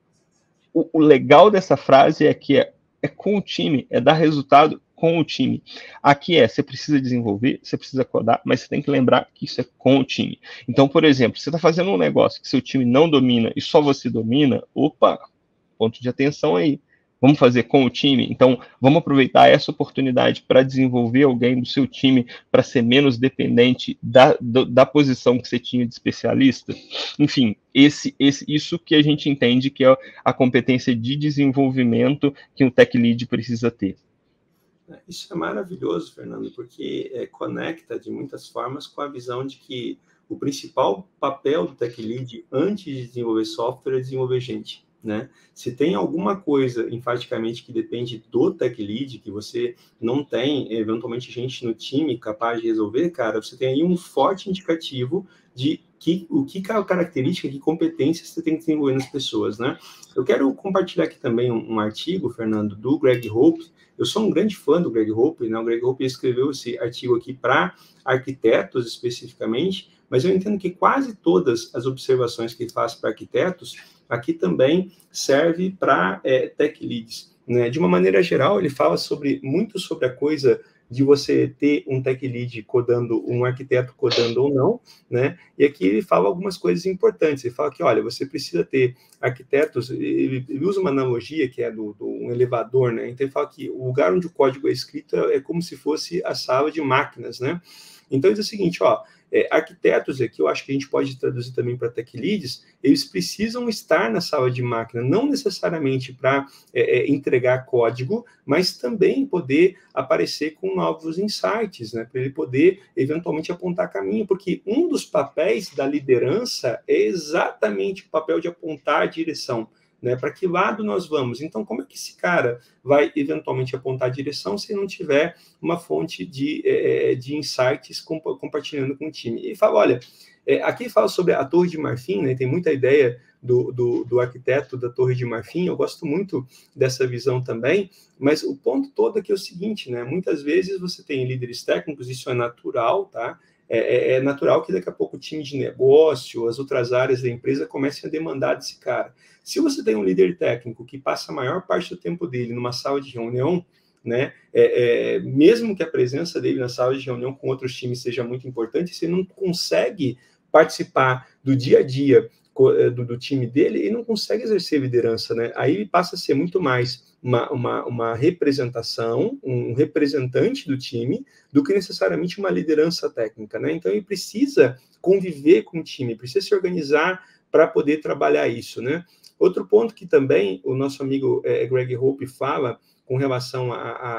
o, o legal dessa frase é que é, é com o time, é dar resultado com o time. Aqui é, você precisa desenvolver, você precisa codar, mas você tem que lembrar que isso é com o time. Então, por exemplo, você está fazendo um negócio que seu time não domina e só você domina, opa, ponto de atenção aí. Vamos fazer com o time? Então, vamos aproveitar essa oportunidade para desenvolver alguém do seu time para ser menos dependente da, da, da posição que você tinha de especialista? Enfim, esse, esse, isso que a gente entende que é a competência de desenvolvimento que um tech lead precisa ter. Isso é maravilhoso, Fernando, porque é, conecta de muitas formas com a visão de que o principal papel do tech lead antes de desenvolver software é desenvolver gente. Né? Se tem alguma coisa, enfaticamente, que depende do tech lead, que você não tem, eventualmente, gente no time capaz de resolver, cara, você tem aí um forte indicativo de que, o que característica, que competências você tem que desenvolver nas pessoas, né? Eu quero compartilhar aqui também um, um artigo, Fernando, do Greg Hope. Eu sou um grande fã do Greg Hope, né? O Greg Hope escreveu esse artigo aqui para arquitetos, especificamente, mas eu entendo que quase todas as observações que ele faz para arquitetos aqui também serve para é, tech leads. Né? De uma maneira geral, ele fala sobre, muito sobre a coisa de você ter um tech lead codando, um arquiteto codando ou não, né? E aqui ele fala algumas coisas importantes. Ele fala que, olha, você precisa ter arquitetos, ele, ele usa uma analogia que é do, do um elevador, né? Então ele fala que o lugar onde o código é escrito é como se fosse a sala de máquinas, né? Então ele diz o seguinte, ó, É, arquitetos, aqui eu acho que a gente pode traduzir também para tech leads, eles precisam estar na sala de máquina, não necessariamente para é, é, entregar código, mas também poder aparecer com novos insights, né, para ele poder eventualmente apontar caminho, porque um dos papéis da liderança é exatamente o papel de apontar a direção. Né, para que lado nós vamos? Então, como é que esse cara vai eventualmente apontar a direção se não tiver uma fonte de, é, de insights comp compartilhando com o time? E fala, olha, é, aqui fala sobre a Torre de Marfim, né, tem muita ideia do, do, do arquiteto da Torre de Marfim, eu gosto muito dessa visão também, mas o ponto todo aqui é o seguinte, né, muitas vezes você tem líderes técnicos, isso é natural, tá? É, é natural que daqui a pouco o time de negócio, as outras áreas da empresa comecem a demandar desse cara. Se você tem um líder técnico que passa a maior parte do tempo dele numa sala de reunião, né, é, é, mesmo que a presença dele na sala de reunião com outros times seja muito importante, você não consegue participar do dia a dia do, do time dele e não consegue exercer liderança, né? Aí ele passa a ser muito mais uma, uma, uma representação, um representante do time, do que necessariamente uma liderança técnica, né? Então ele precisa conviver com o time, precisa se organizar para poder trabalhar isso, né? Outro ponto que também o nosso amigo é, Greg Hope fala com relação a,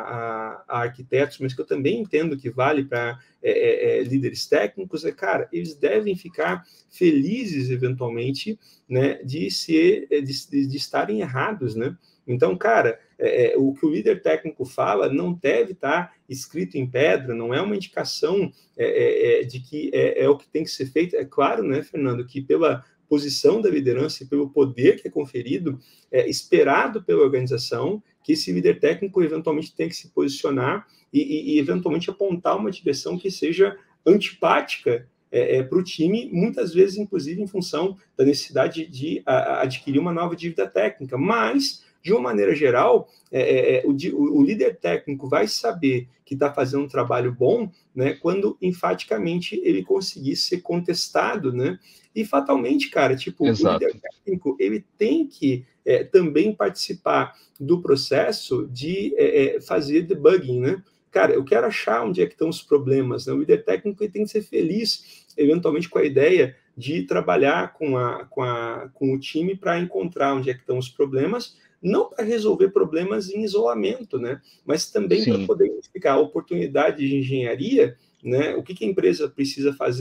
a, a arquitetos, mas que eu também entendo que vale para é, é, líderes técnicos, é, cara, eles devem ficar felizes, eventualmente, né, de, ser, de, de estarem errados, né? Então, cara, é, o que o líder técnico fala não deve estar escrito em pedra, não é uma indicação é, é, de que é, é o que tem que ser feito. É claro, né, Fernando, que pela posição da liderança e pelo poder que é conferido, é esperado pela organização que esse líder técnico eventualmente tem que se posicionar e, e, e eventualmente apontar uma direção que seja antipática é, é, para o time, muitas vezes, inclusive, em função da necessidade de a, a adquirir uma nova dívida técnica. Mas, de uma maneira geral, é, é, o, o líder técnico vai saber que está fazendo um trabalho bom, né, quando, enfaticamente, ele conseguir ser contestado, né? E, fatalmente, cara, tipo, Exato. O líder técnico, ele tem que é, também participar do processo de é, fazer debugging, né? Cara, eu quero achar onde é que estão os problemas, né? O líder técnico ele tem que ser feliz, eventualmente, com a ideia de trabalhar com, a, com, a, com o time para encontrar onde é que estão os problemas, não para resolver problemas em isolamento, né? Mas também para poder identificar a oportunidade de engenharia, né? O que, que a empresa precisa fazer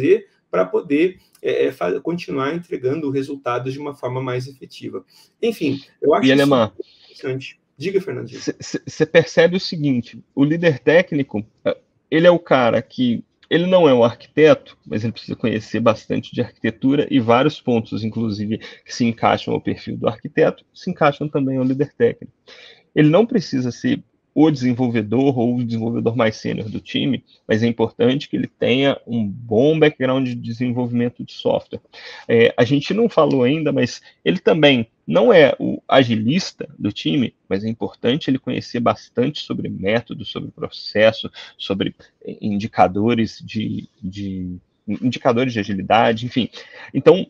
para poder é, continuar entregando resultados de uma forma mais efetiva. Enfim, eu acho e, Alemã, isso interessante. Diga, Fernandinho. Você percebe o seguinte, o líder técnico, ele é o cara que, ele não é um arquiteto, mas ele precisa conhecer bastante de arquitetura e vários pontos, inclusive, que se encaixam ao perfil do arquiteto, se encaixam também ao líder técnico. Ele não precisa ser o desenvolvedor ou o desenvolvedor mais sênior do time, mas é importante que ele tenha um bom background de desenvolvimento de software. É, a gente não falou ainda, mas ele também não é o agilista do time, mas é importante ele conhecer bastante sobre método, sobre processo, sobre indicadores de, de indicadores de agilidade, enfim. Então,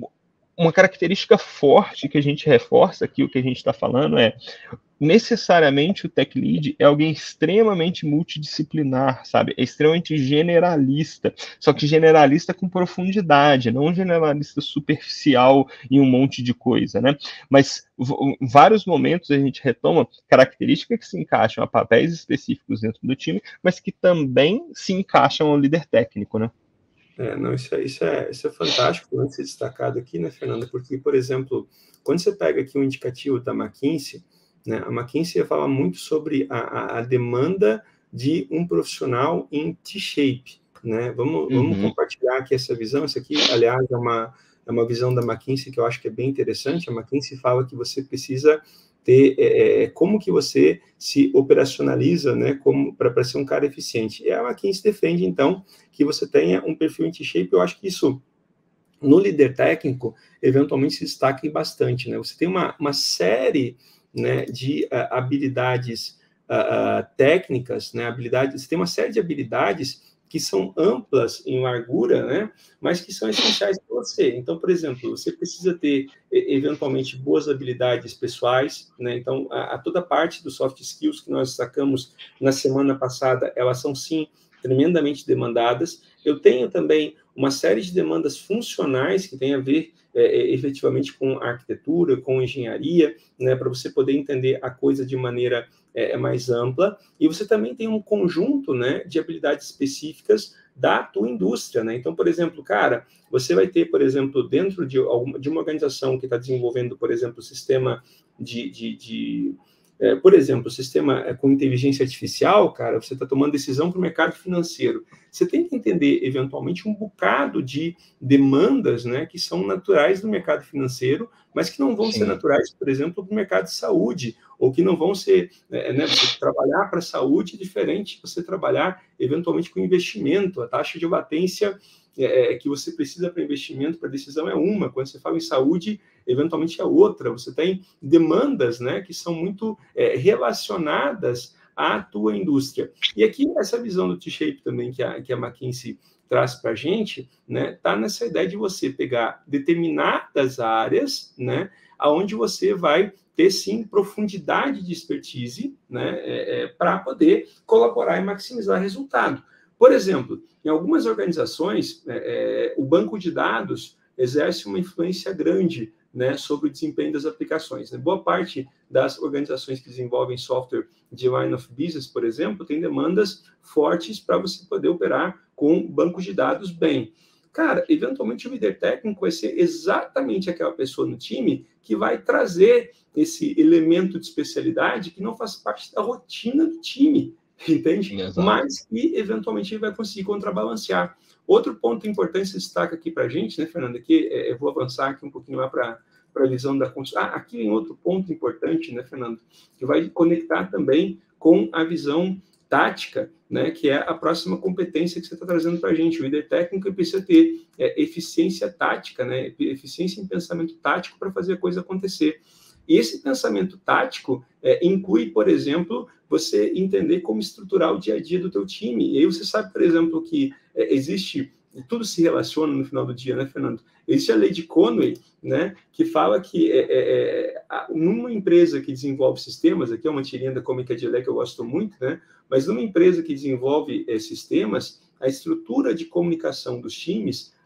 uma característica forte que a gente reforça aqui, o que a gente está falando é necessariamente o tech lead é alguém extremamente multidisciplinar, sabe? É extremamente generalista, só que generalista com profundidade, não generalista superficial em um monte de coisa, né? Mas em vários momentos a gente retoma características que se encaixam a papéis específicos dentro do time, mas que também se encaixam ao líder técnico, né? É, não, isso é, isso é, isso é fantástico né, ser destacado aqui, né, Fernanda? Porque, por exemplo, quando você pega aqui um indicativo da McKinsey, né, a McKinsey fala muito sobre a, a, a demanda de um profissional em T-shape, né? Vamos, uhum. vamos compartilhar aqui essa visão. Isso aqui, aliás, é uma, é uma visão da McKinsey que eu acho que é bem interessante. A McKinsey fala que você precisa ter é, como que você se operacionaliza, né, como para ser um cara eficiente. E a McKinsey defende, então, que você tenha um perfil em T-shape. Eu acho que isso, no líder técnico, eventualmente se destaca bastante, né? Você tem uma, uma série, né, de uh, habilidades uh, uh, técnicas, né, habilidades, você tem uma série de habilidades que são amplas em largura, né, mas que são essenciais para você. Então, por exemplo, você precisa ter, eventualmente, boas habilidades pessoais, né, então, a, a toda parte dos soft skills que nós destacamos na semana passada, elas são, sim, tremendamente demandadas. Eu tenho também uma série de demandas funcionais que tem a ver é, efetivamente com arquitetura, com engenharia, né, para você poder entender a coisa de maneira é, mais ampla. E você também tem um conjunto, né, de habilidades específicas da tua indústria, né? Então, por exemplo, cara, você vai ter, por exemplo, dentro de, alguma, de uma organização que está desenvolvendo, por exemplo, sistema de, de, de É, por exemplo, o sistema é, com inteligência artificial, cara, você está tomando decisão para o mercado financeiro. Você tem que entender, eventualmente, um bocado de demandas, né, que são naturais do mercado financeiro, mas que não vão Sim. ser naturais, por exemplo, para o mercado de saúde, ou que não vão ser, é, né, você trabalhar para a saúde é diferente de você trabalhar, eventualmente, com investimento. A taxa de latência é, que você precisa para investimento, para decisão é uma. Quando você fala em saúde, eventualmente é outra. Você tem demandas, né, que são muito é, relacionadas à tua indústria. E aqui, essa visão do T-shape também que a, que a McKinsey traz para a gente, né, tá nessa ideia de você pegar determinadas áreas, né, aonde você vai ter, sim, profundidade de expertise, né, é, é, para poder colaborar e maximizar resultado. Por exemplo, em algumas organizações, é, é, o banco de dados exerce uma influência grande, né, sobre o desempenho das aplicações. Né? Boa parte das organizações que desenvolvem software de line of business, por exemplo, tem demandas fortes para você poder operar com bancos de dados bem. Cara, eventualmente o líder técnico vai ser exatamente aquela pessoa no time que vai trazer esse elemento de especialidade que não faz parte da rotina do time, entende? Exato. Mas que, eventualmente, ele vai conseguir contrabalancear. Outro ponto importante que se destaca aqui para a gente, né, Fernanda, que é, eu vou avançar aqui um pouquinho lá para a visão da construção. Ah, aqui tem outro ponto importante, né, Fernanda, que vai conectar também com a visão tática, né, que é a próxima competência que você está trazendo para a gente. O líder técnico precisa ter é, eficiência tática, né, eficiência em pensamento tático para fazer a coisa acontecer. E esse pensamento tático é, inclui, por exemplo, você entender como estruturar o dia a dia do teu time. E aí você sabe, por exemplo, que é, existe, tudo se relaciona no final do dia, né, Fernando? Existe a lei de Conway, né, que fala que é, é, numa empresa que desenvolve sistemas, aqui é uma tirinha da Comic Cadillac que eu gosto muito, né, mas numa empresa que desenvolve é, sistemas, a estrutura de comunicação dos times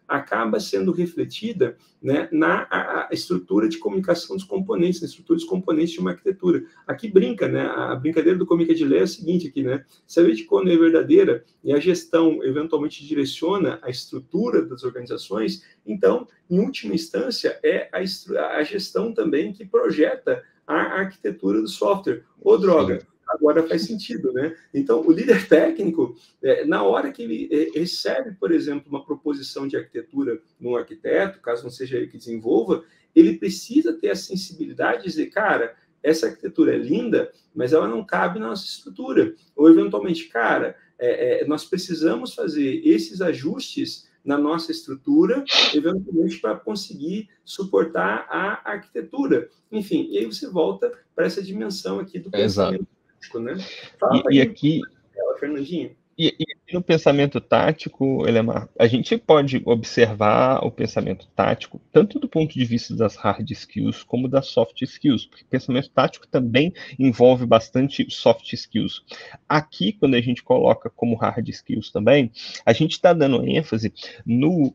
acaba sendo refletida, né, na a, a estrutura de comunicação dos componentes, na estrutura dos componentes de uma arquitetura. Aqui brinca, né, a brincadeira do Comica de Lei é a seguinte aqui, né, saber de quando é verdadeira e a gestão eventualmente direciona a estrutura das organizações, então, em última instância, é a, a gestão também que projeta a arquitetura do software. Ô, droga, sim, agora faz sentido, né? Então, o líder técnico, é, na hora que ele é, recebe, por exemplo, uma proposição de arquitetura num arquiteto, caso não seja ele que desenvolva, ele precisa ter a sensibilidade de dizer, cara, essa arquitetura é linda, mas ela não cabe na nossa estrutura. Ou, eventualmente, cara, é, é, nós precisamos fazer esses ajustes na nossa estrutura, eventualmente para conseguir suportar a arquitetura. Enfim, e aí você volta para essa dimensão aqui do pensamento tático, né? Fala e, e aqui, ela, Fernandinho. E, e no pensamento tático, Elemar, a gente pode observar o pensamento tático tanto do ponto de vista das hard skills como das soft skills, porque o pensamento tático também envolve bastante soft skills. Aqui, quando a gente coloca como hard skills também, a gente está dando ênfase no,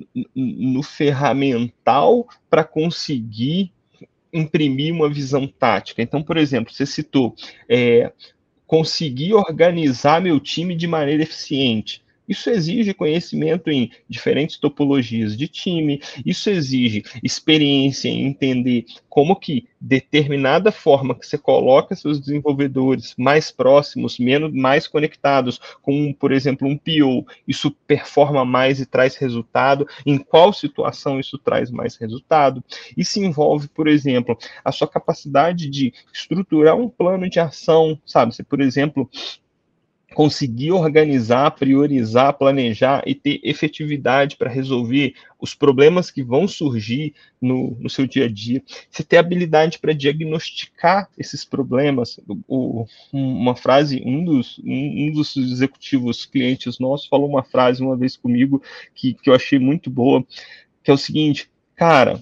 no ferramental para conseguir imprimir uma visão tática. Então, por exemplo, você citou... É, conseguir organizar meu time de maneira eficiente. Isso exige conhecimento em diferentes topologias de time, isso exige experiência em entender como que determinada forma que você coloca seus desenvolvedores mais próximos, menos, mais conectados, com, por exemplo, um P O, isso performa mais e traz resultado, em qual situação isso traz mais resultado. Isso envolve, por exemplo, a sua capacidade de estruturar um plano de ação, sabe? Se, por exemplo, conseguir organizar, priorizar, planejar e ter efetividade para resolver os problemas que vão surgir no, no seu dia a dia. Você ter habilidade para diagnosticar esses problemas. O, uma frase, um dos, um, um dos executivos clientes nossos falou uma frase uma vez comigo que, que eu achei muito boa, que é o seguinte, cara,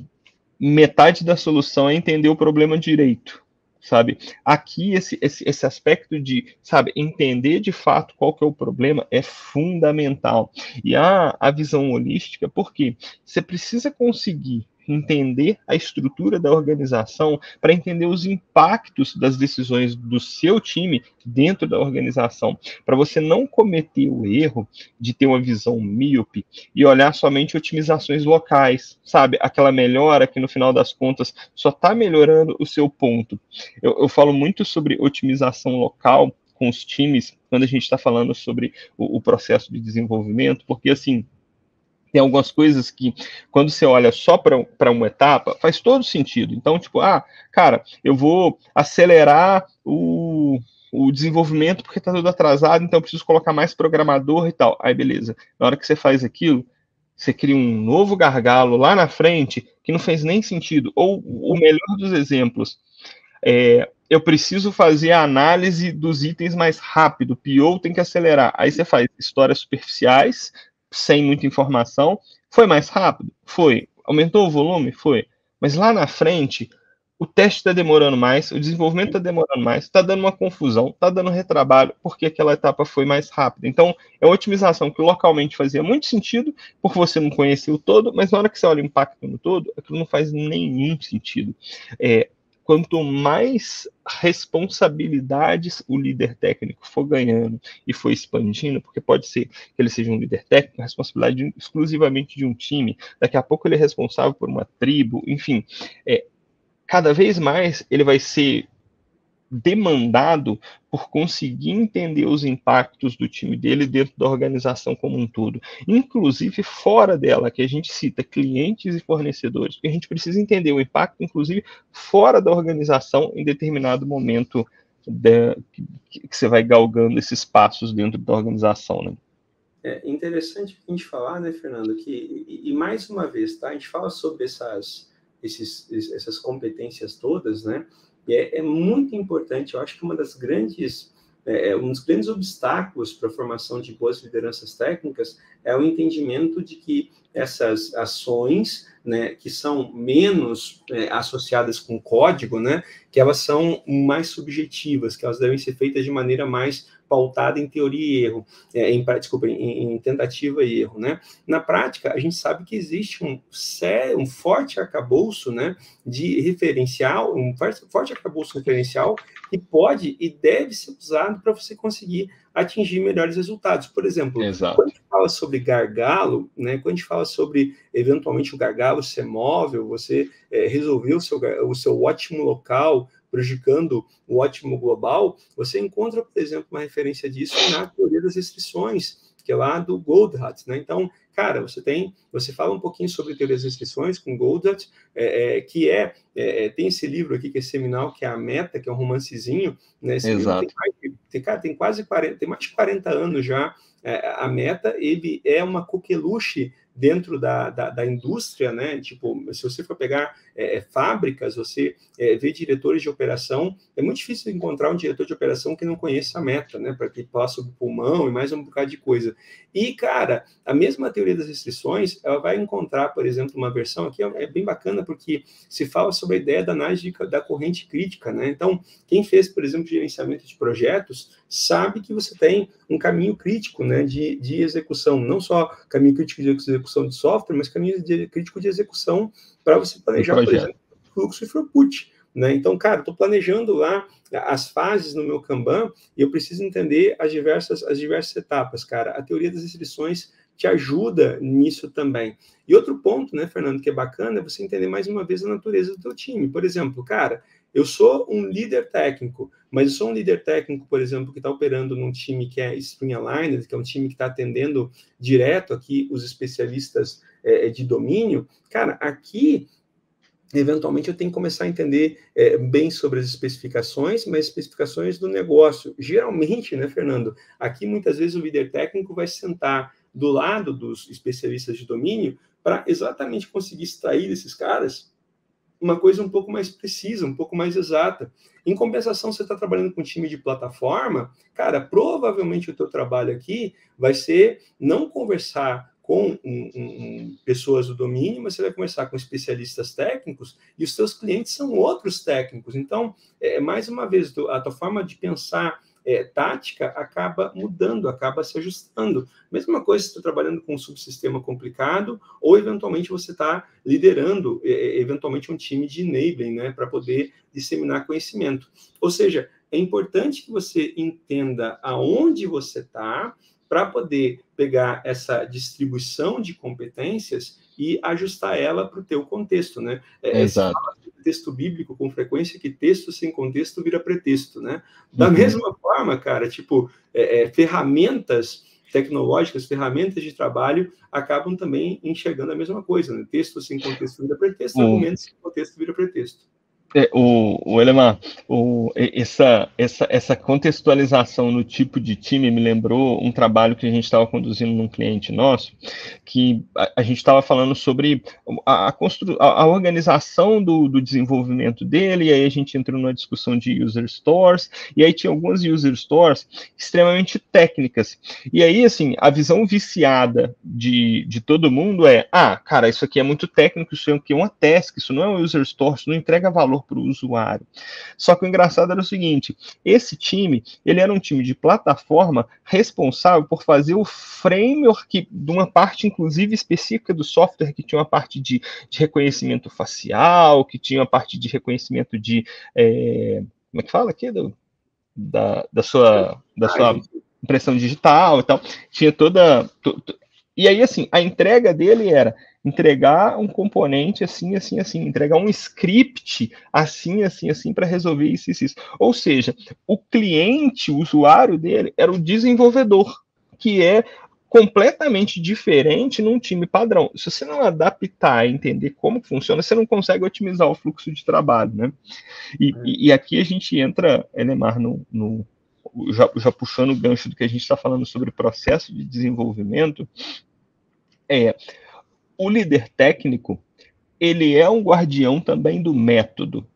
metade da solução é entender o problema direito. Sabe, aqui esse, esse, esse aspecto de, sabe, entender de fato qual que é o problema é fundamental. E a, a visão holística, porque você precisa conseguir entender a estrutura da organização para entender os impactos das decisões do seu time dentro da organização, para você não cometer o erro de ter uma visão míope e olhar somente otimizações locais, sabe? Aquela melhora que no final das contas só está melhorando o seu ponto. Eu, eu falo muito sobre otimização local com os times quando a gente está falando sobre o, o processo de desenvolvimento, porque assim, tem algumas coisas que, quando você olha só para uma etapa, faz todo sentido. Então, tipo, ah, cara, eu vou acelerar o, o desenvolvimento porque está tudo atrasado, então eu preciso colocar mais programador e tal. Aí, beleza. Na hora que você faz aquilo, você cria um novo gargalo lá na frente que não fez nem sentido. Ou o melhor dos exemplos, é, eu preciso fazer a análise dos itens mais rápido, o P O tem que acelerar. Aí você faz histórias superficiais, sem muita informação. Foi mais rápido? Foi. Aumentou o volume? Foi. Mas lá na frente, o teste está demorando mais, o desenvolvimento está demorando mais, está dando uma confusão, está dando retrabalho, porque aquela etapa foi mais rápida. Então, é uma otimização que localmente fazia muito sentido, porque você não conhecia o todo, mas na hora que você olha o impacto no todo, aquilo não faz nenhum sentido. É, quanto mais responsabilidades o líder técnico for ganhando e for expandindo, porque pode ser que ele seja um líder técnico, a responsabilidade exclusivamente de um time, daqui a pouco ele é responsável por uma tribo, enfim, é, cada vez mais ele vai ser demandado por conseguir entender os impactos do time dele dentro da organização como um todo, inclusive fora dela, que a gente cita clientes e fornecedores, porque a gente precisa entender o impacto, inclusive fora da organização, em determinado momento de, que, que você vai galgando esses passos dentro da organização, né? É interessante a gente falar, né, Fernando, que, e, e mais uma vez, tá, a gente fala sobre essas, esses, essas competências todas, né, e é, é muito importante, eu acho que uma das grandes, é, um dos grandes obstáculos para a formação de boas lideranças técnicas é o entendimento de que essas ações né, que são menos é, associadas com código, né, que elas são mais subjetivas, que elas devem ser feitas de maneira mais pautada em teoria e erro, é, em, desculpa, em, em tentativa e erro, né? Na prática, a gente sabe que existe um, sério, um forte arcabouço, né, de referencial, um forte arcabouço referencial que pode e deve ser usado para você conseguir atingir melhores resultados. Por exemplo, Exato. Quando a gente fala sobre gargalo, né, quando a gente fala sobre, eventualmente, o gargalo ser móvel, você é, resolver o seu, o seu ótimo local, prejudicando o ótimo global, você encontra, por exemplo, uma referência disso na teoria das restrições, que é lá do Goldhat, né? Então, cara, você tem, você fala um pouquinho sobre teoria das restrições com Goldhat, é, é, que é, é, tem esse livro aqui que é seminal, que é A Meta, que é um romancezinho, né? Esse Exato. livro tem, mais, tem, cara, tem quase quarenta, tem mais de quarenta anos já. É, a Meta, ele é uma coqueluche dentro da, da, da indústria, né? Tipo, se você for pegar é, fábricas, você é, vê diretores de operação, é muito difícil encontrar um diretor de operação que não conheça a Meta, né? Para que passe o pulmão e mais um bocado de coisa. E, cara, a mesma teoria das restrições, ela vai encontrar, por exemplo, uma versão aqui, é bem bacana, porque se fala sobre a ideia da análise de, da corrente crítica, né? Então, quem fez, por exemplo, gerenciamento de projetos, sabe que você tem um caminho crítico, né, de, de execução, não só caminho crítico de execução de software, mas caminho de, crítico de execução para você planejar, por exemplo, fluxo e throughput, né? Então, cara, estou planejando lá as fases no meu Kanban e eu preciso entender as diversas, as diversas etapas, cara. A teoria das restrições te ajuda nisso também. E outro ponto, né, Fernando, que é bacana, é você entender mais uma vez a natureza do teu time. Por exemplo, cara, eu sou um líder técnico, mas eu sou um líder técnico, por exemplo, que está operando num time que é Spring Aligned, que é um time que está atendendo direto aqui os especialistas é, de domínio. Cara, aqui, eventualmente, eu tenho que começar a entender é, bem sobre as especificações, mas especificações do negócio. Geralmente, né, Fernando, aqui muitas vezes o líder técnico vai sentar do lado dos especialistas de domínio para exatamente conseguir extrair desses caras uma coisa um pouco mais precisa, um pouco mais exata. Em compensação, você está trabalhando com um time de plataforma, cara, provavelmente o teu trabalho aqui vai ser não conversar com um, um, um, pessoas do domínio, mas você vai conversar com especialistas técnicos e os seus clientes são outros técnicos. Então, é, mais uma vez, a tua forma de pensar É, tática acaba mudando, acaba se ajustando. Mesma coisa se você está trabalhando com um subsistema complicado ou, eventualmente, você está liderando, é, eventualmente, um time de enabling, né, para poder disseminar conhecimento. Ou seja, é importante que você entenda aonde você está para poder pegar essa distribuição de competências e ajustar ela para o teu contexto, né? É, Exato. Se fala de texto bíblico com frequência que texto sem contexto vira pretexto, né? Da uhum. mesma forma, cara, tipo, é, é, ferramentas tecnológicas, ferramentas de trabalho acabam também enxergando a mesma coisa, né? Texto sem contexto vira pretexto, o... argumento sem contexto vira pretexto. É, o, o Elemar, o, essa, essa, essa contextualização no tipo de time me lembrou um trabalho que a gente estava conduzindo num cliente nosso, que a, a gente estava falando sobre a, a, constru, a, a organização do, do desenvolvimento dele, e aí a gente entrou numa discussão de user stores, e aí tinha algumas user stores extremamente técnicas. E aí, assim, a visão viciada de, de todo mundo é, ah, cara, isso aqui é muito técnico, isso aqui é uma task, isso não é um user store, isso não entrega valor para o usuário. Só que o engraçado era o seguinte, esse time, ele era um time de plataforma responsável por fazer o framework de uma parte, inclusive, específica do software, que tinha uma parte de, de reconhecimento facial, que tinha uma parte de reconhecimento de, é, como é que fala aqui? Do, da, da sua, da sua impressão digital e tal. Tinha toda... To, to, e aí, assim, a entrega dele era entregar um componente assim, assim, assim, entregar um script assim, assim, assim, para resolver isso, isso, isso. Ou seja, o cliente, o usuário dele, era o desenvolvedor, que é completamente diferente num time padrão. Se você não adaptar e entender como funciona, você não consegue otimizar o fluxo de trabalho, né? E, é. e, e aqui a gente entra, Elemar, no, no já, já puxando o gancho do que a gente está falando sobre processo de desenvolvimento, é o líder técnico, ele é um guardião também do método,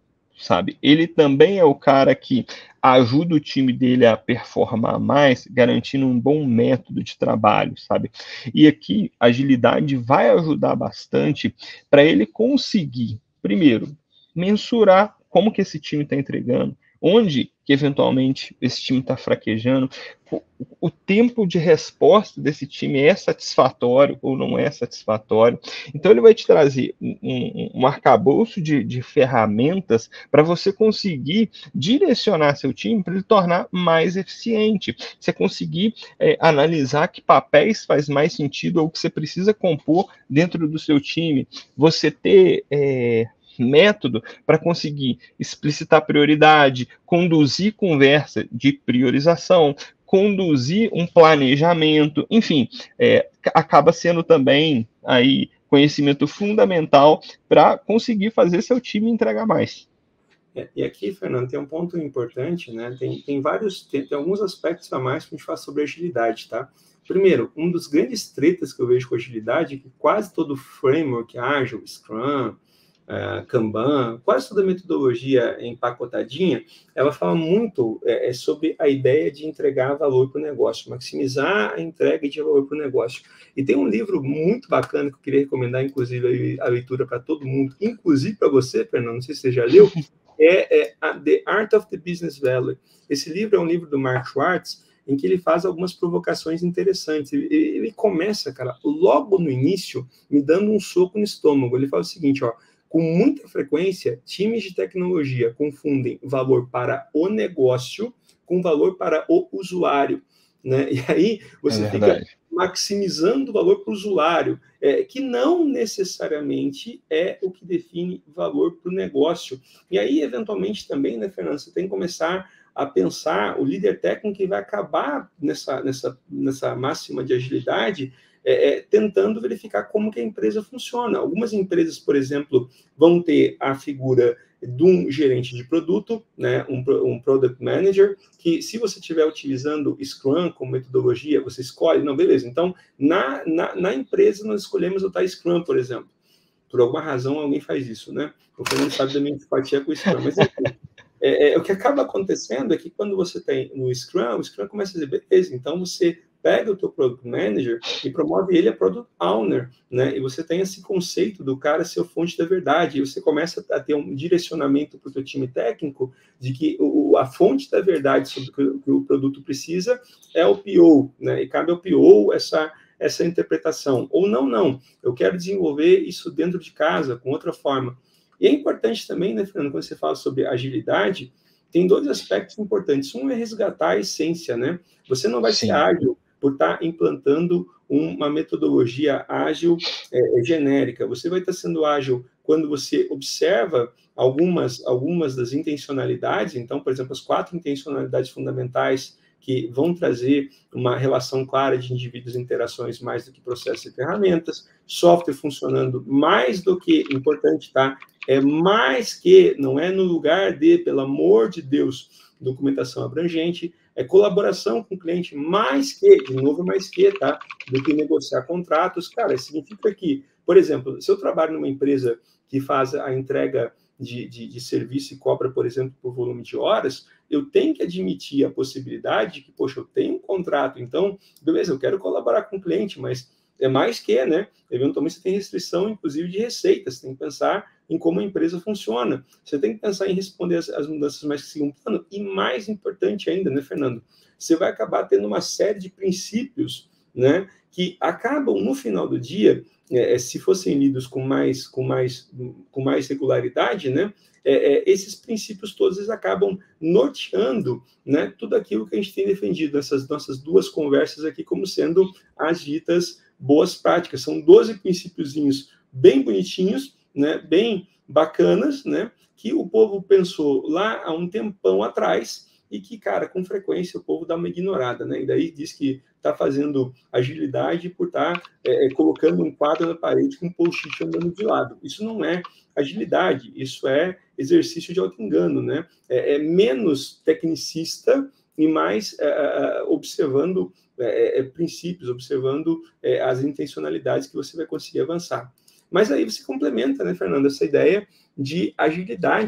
sabe? Ele também é o cara que ajuda o time dele a performar mais, garantindo um bom método de trabalho, sabe? E aqui, a agilidade vai ajudar bastante para ele conseguir, primeiro, mensurar como que esse time está entregando, onde que eventualmente esse time está fraquejando, o, o tempo de resposta desse time é satisfatório ou não é satisfatório. Então ele vai te trazer um, um, um arcabouço de, de ferramentas para você conseguir direcionar seu time para ele tornar mais eficiente. Você conseguir é, analisar que papéis faz mais sentido ou que você precisa compor dentro do seu time. Você ter é, método para conseguir explicitar prioridade, conduzir conversa de priorização, conduzir um planejamento, enfim, é, acaba sendo também aí conhecimento fundamental para conseguir fazer seu time entregar mais. É, e aqui, Fernando, tem um ponto importante, né? Tem, tem vários, tem, tem alguns aspectos a mais que a gente fala sobre agilidade, tá? Primeiro, um dos grandes tretas que eu vejo com agilidade é que quase todo framework ágil, Scrum, Uh, Kanban, quase toda a metodologia empacotadinha, ela fala muito é, sobre a ideia de entregar valor para o negócio, maximizar a entrega de valor para o negócio. E tem um livro muito bacana que eu queria recomendar, inclusive, a leitura para todo mundo, inclusive para você, Fernando, não sei se você já leu, é, é a The Art of the Business Value. Esse livro é um livro do Mark Schwartz, em que ele faz algumas provocações interessantes. Ele, ele começa, cara, logo no início, me dando um soco no estômago. Ele fala o seguinte, ó, com muita frequência, times de tecnologia confundem valor para o negócio com valor para o usuário, né? E aí você é fica maximizando o valor para o usuário, é, que não necessariamente é o que define valor para o negócio. E aí, eventualmente, também, né, Fernando, você tem que começar a pensar, o líder técnico que vai acabar nessa, nessa, nessa máxima de agilidade, É, é, tentando verificar como que a empresa funciona. Algumas empresas, por exemplo, vão ter a figura de um gerente de produto, né, um, um product manager, que se você estiver utilizando Scrum como metodologia, você escolhe, não, beleza, então na, na, na empresa nós escolhemos o tal Scrum, por exemplo. Por alguma razão alguém faz isso, né? O Fernando sabe da minha simpatia com o Scrum, mas enfim. É, é, o que acaba acontecendo é que quando você tem no Scrum, o Scrum começa a dizer, beleza, então você pega o teu Product Manager e promove ele a Product Owner, né? E você tem esse conceito do cara ser a fonte da verdade, e você começa a ter um direcionamento para o teu time técnico de que o, a fonte da verdade sobre o que, que o produto precisa é o P O, né? E cabe ao P O essa, essa interpretação. Ou não, não, eu quero desenvolver isso dentro de casa, com outra forma. E é importante também, né, Fernando, quando você fala sobre agilidade, tem dois aspectos importantes. Um é resgatar a essência, né? Você não vai Sim. ser ágil por estar implantando uma metodologia ágil é, genérica. Você vai estar sendo ágil quando você observa algumas, algumas das intencionalidades. Então, por exemplo, as quatro intencionalidades fundamentais que vão trazer uma relação clara de indivíduos e interações mais do que processos e ferramentas, software funcionando mais do que, importante, tá? É mais que, não é no lugar de, pelo amor de Deus, documentação abrangente, é colaboração com o cliente mais que, de novo, mais que, tá? Do que negociar contratos. Cara, significa que, por exemplo, se eu trabalho numa empresa que faz a entrega de, de, de serviço e cobra, por exemplo, por volume de horas, eu tenho que admitir a possibilidade de que, poxa, eu tenho um contrato, então, beleza, eu quero colaborar com o cliente, mas é mais que, né? Eventualmente você tem restrição, inclusive, de receitas, você tem que pensar em como a empresa funciona, você tem que pensar em responder as, as mudanças mais que seguem plano, e mais importante ainda, né, Fernando? Você vai acabar tendo uma série de princípios, né, que acabam, no final do dia, é, se fossem lidos com mais, com mais, com mais regularidade, né, é, é, esses princípios todos eles acabam norteando, né, tudo aquilo que a gente tem defendido nessas nossas duas conversas aqui como sendo as ditas boas práticas. São doze princípiozinhos bem bonitinhos, né, bem bacanas, né, que o povo pensou lá há um tempão atrás e que, cara, com frequência o povo dá uma ignorada, né, e daí diz que está fazendo agilidade por estar tá, é, colocando um quadro na parede com um post-it andando de lado. Isso não é agilidade, isso é exercício de auto-engano, né, é, é menos tecnicista e mais é, observando é, é, princípios, observando é, as intencionalidades que você vai conseguir avançar. Mas aí você complementa, né, Fernando, essa ideia de agilidade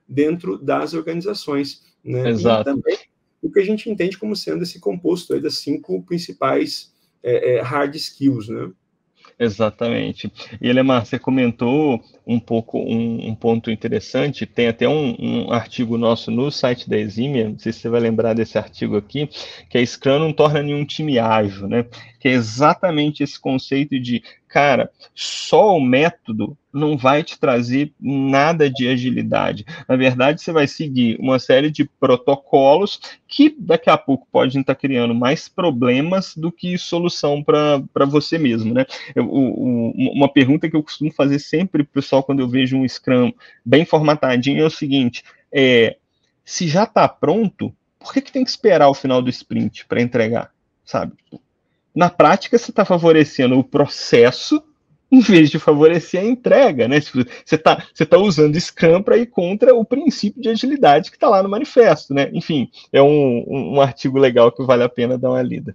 dentro das organizações, né? Exato. E também o que a gente entende como sendo esse composto aí das cinco principais é, é, hard skills, né? Exatamente. E, Elemar, você comentou um pouco um, um ponto interessante, tem até um, um artigo nosso no site da Eximia, não sei se você vai lembrar desse artigo aqui, que é Scrum não torna nenhum time ágil, né? Que é exatamente esse conceito de, cara, só o método não vai te trazer nada de agilidade. Na verdade, você vai seguir uma série de protocolos que daqui a pouco podem estar criando mais problemas do que solução para você mesmo, né? Eu, o, o, uma pergunta que eu costumo fazer sempre para o pessoal quando eu vejo um Scrum bem formatadinho é o seguinte, é, se já está pronto, por que, que tem que esperar o final do sprint para entregar, sabe? Na prática, você está favorecendo o processo em vez de favorecer a entrega, né? Você está você tá usando Scrum para ir contra o princípio de agilidade que está lá no manifesto, né? Enfim, é um, um, um artigo legal que vale a pena dar uma lida.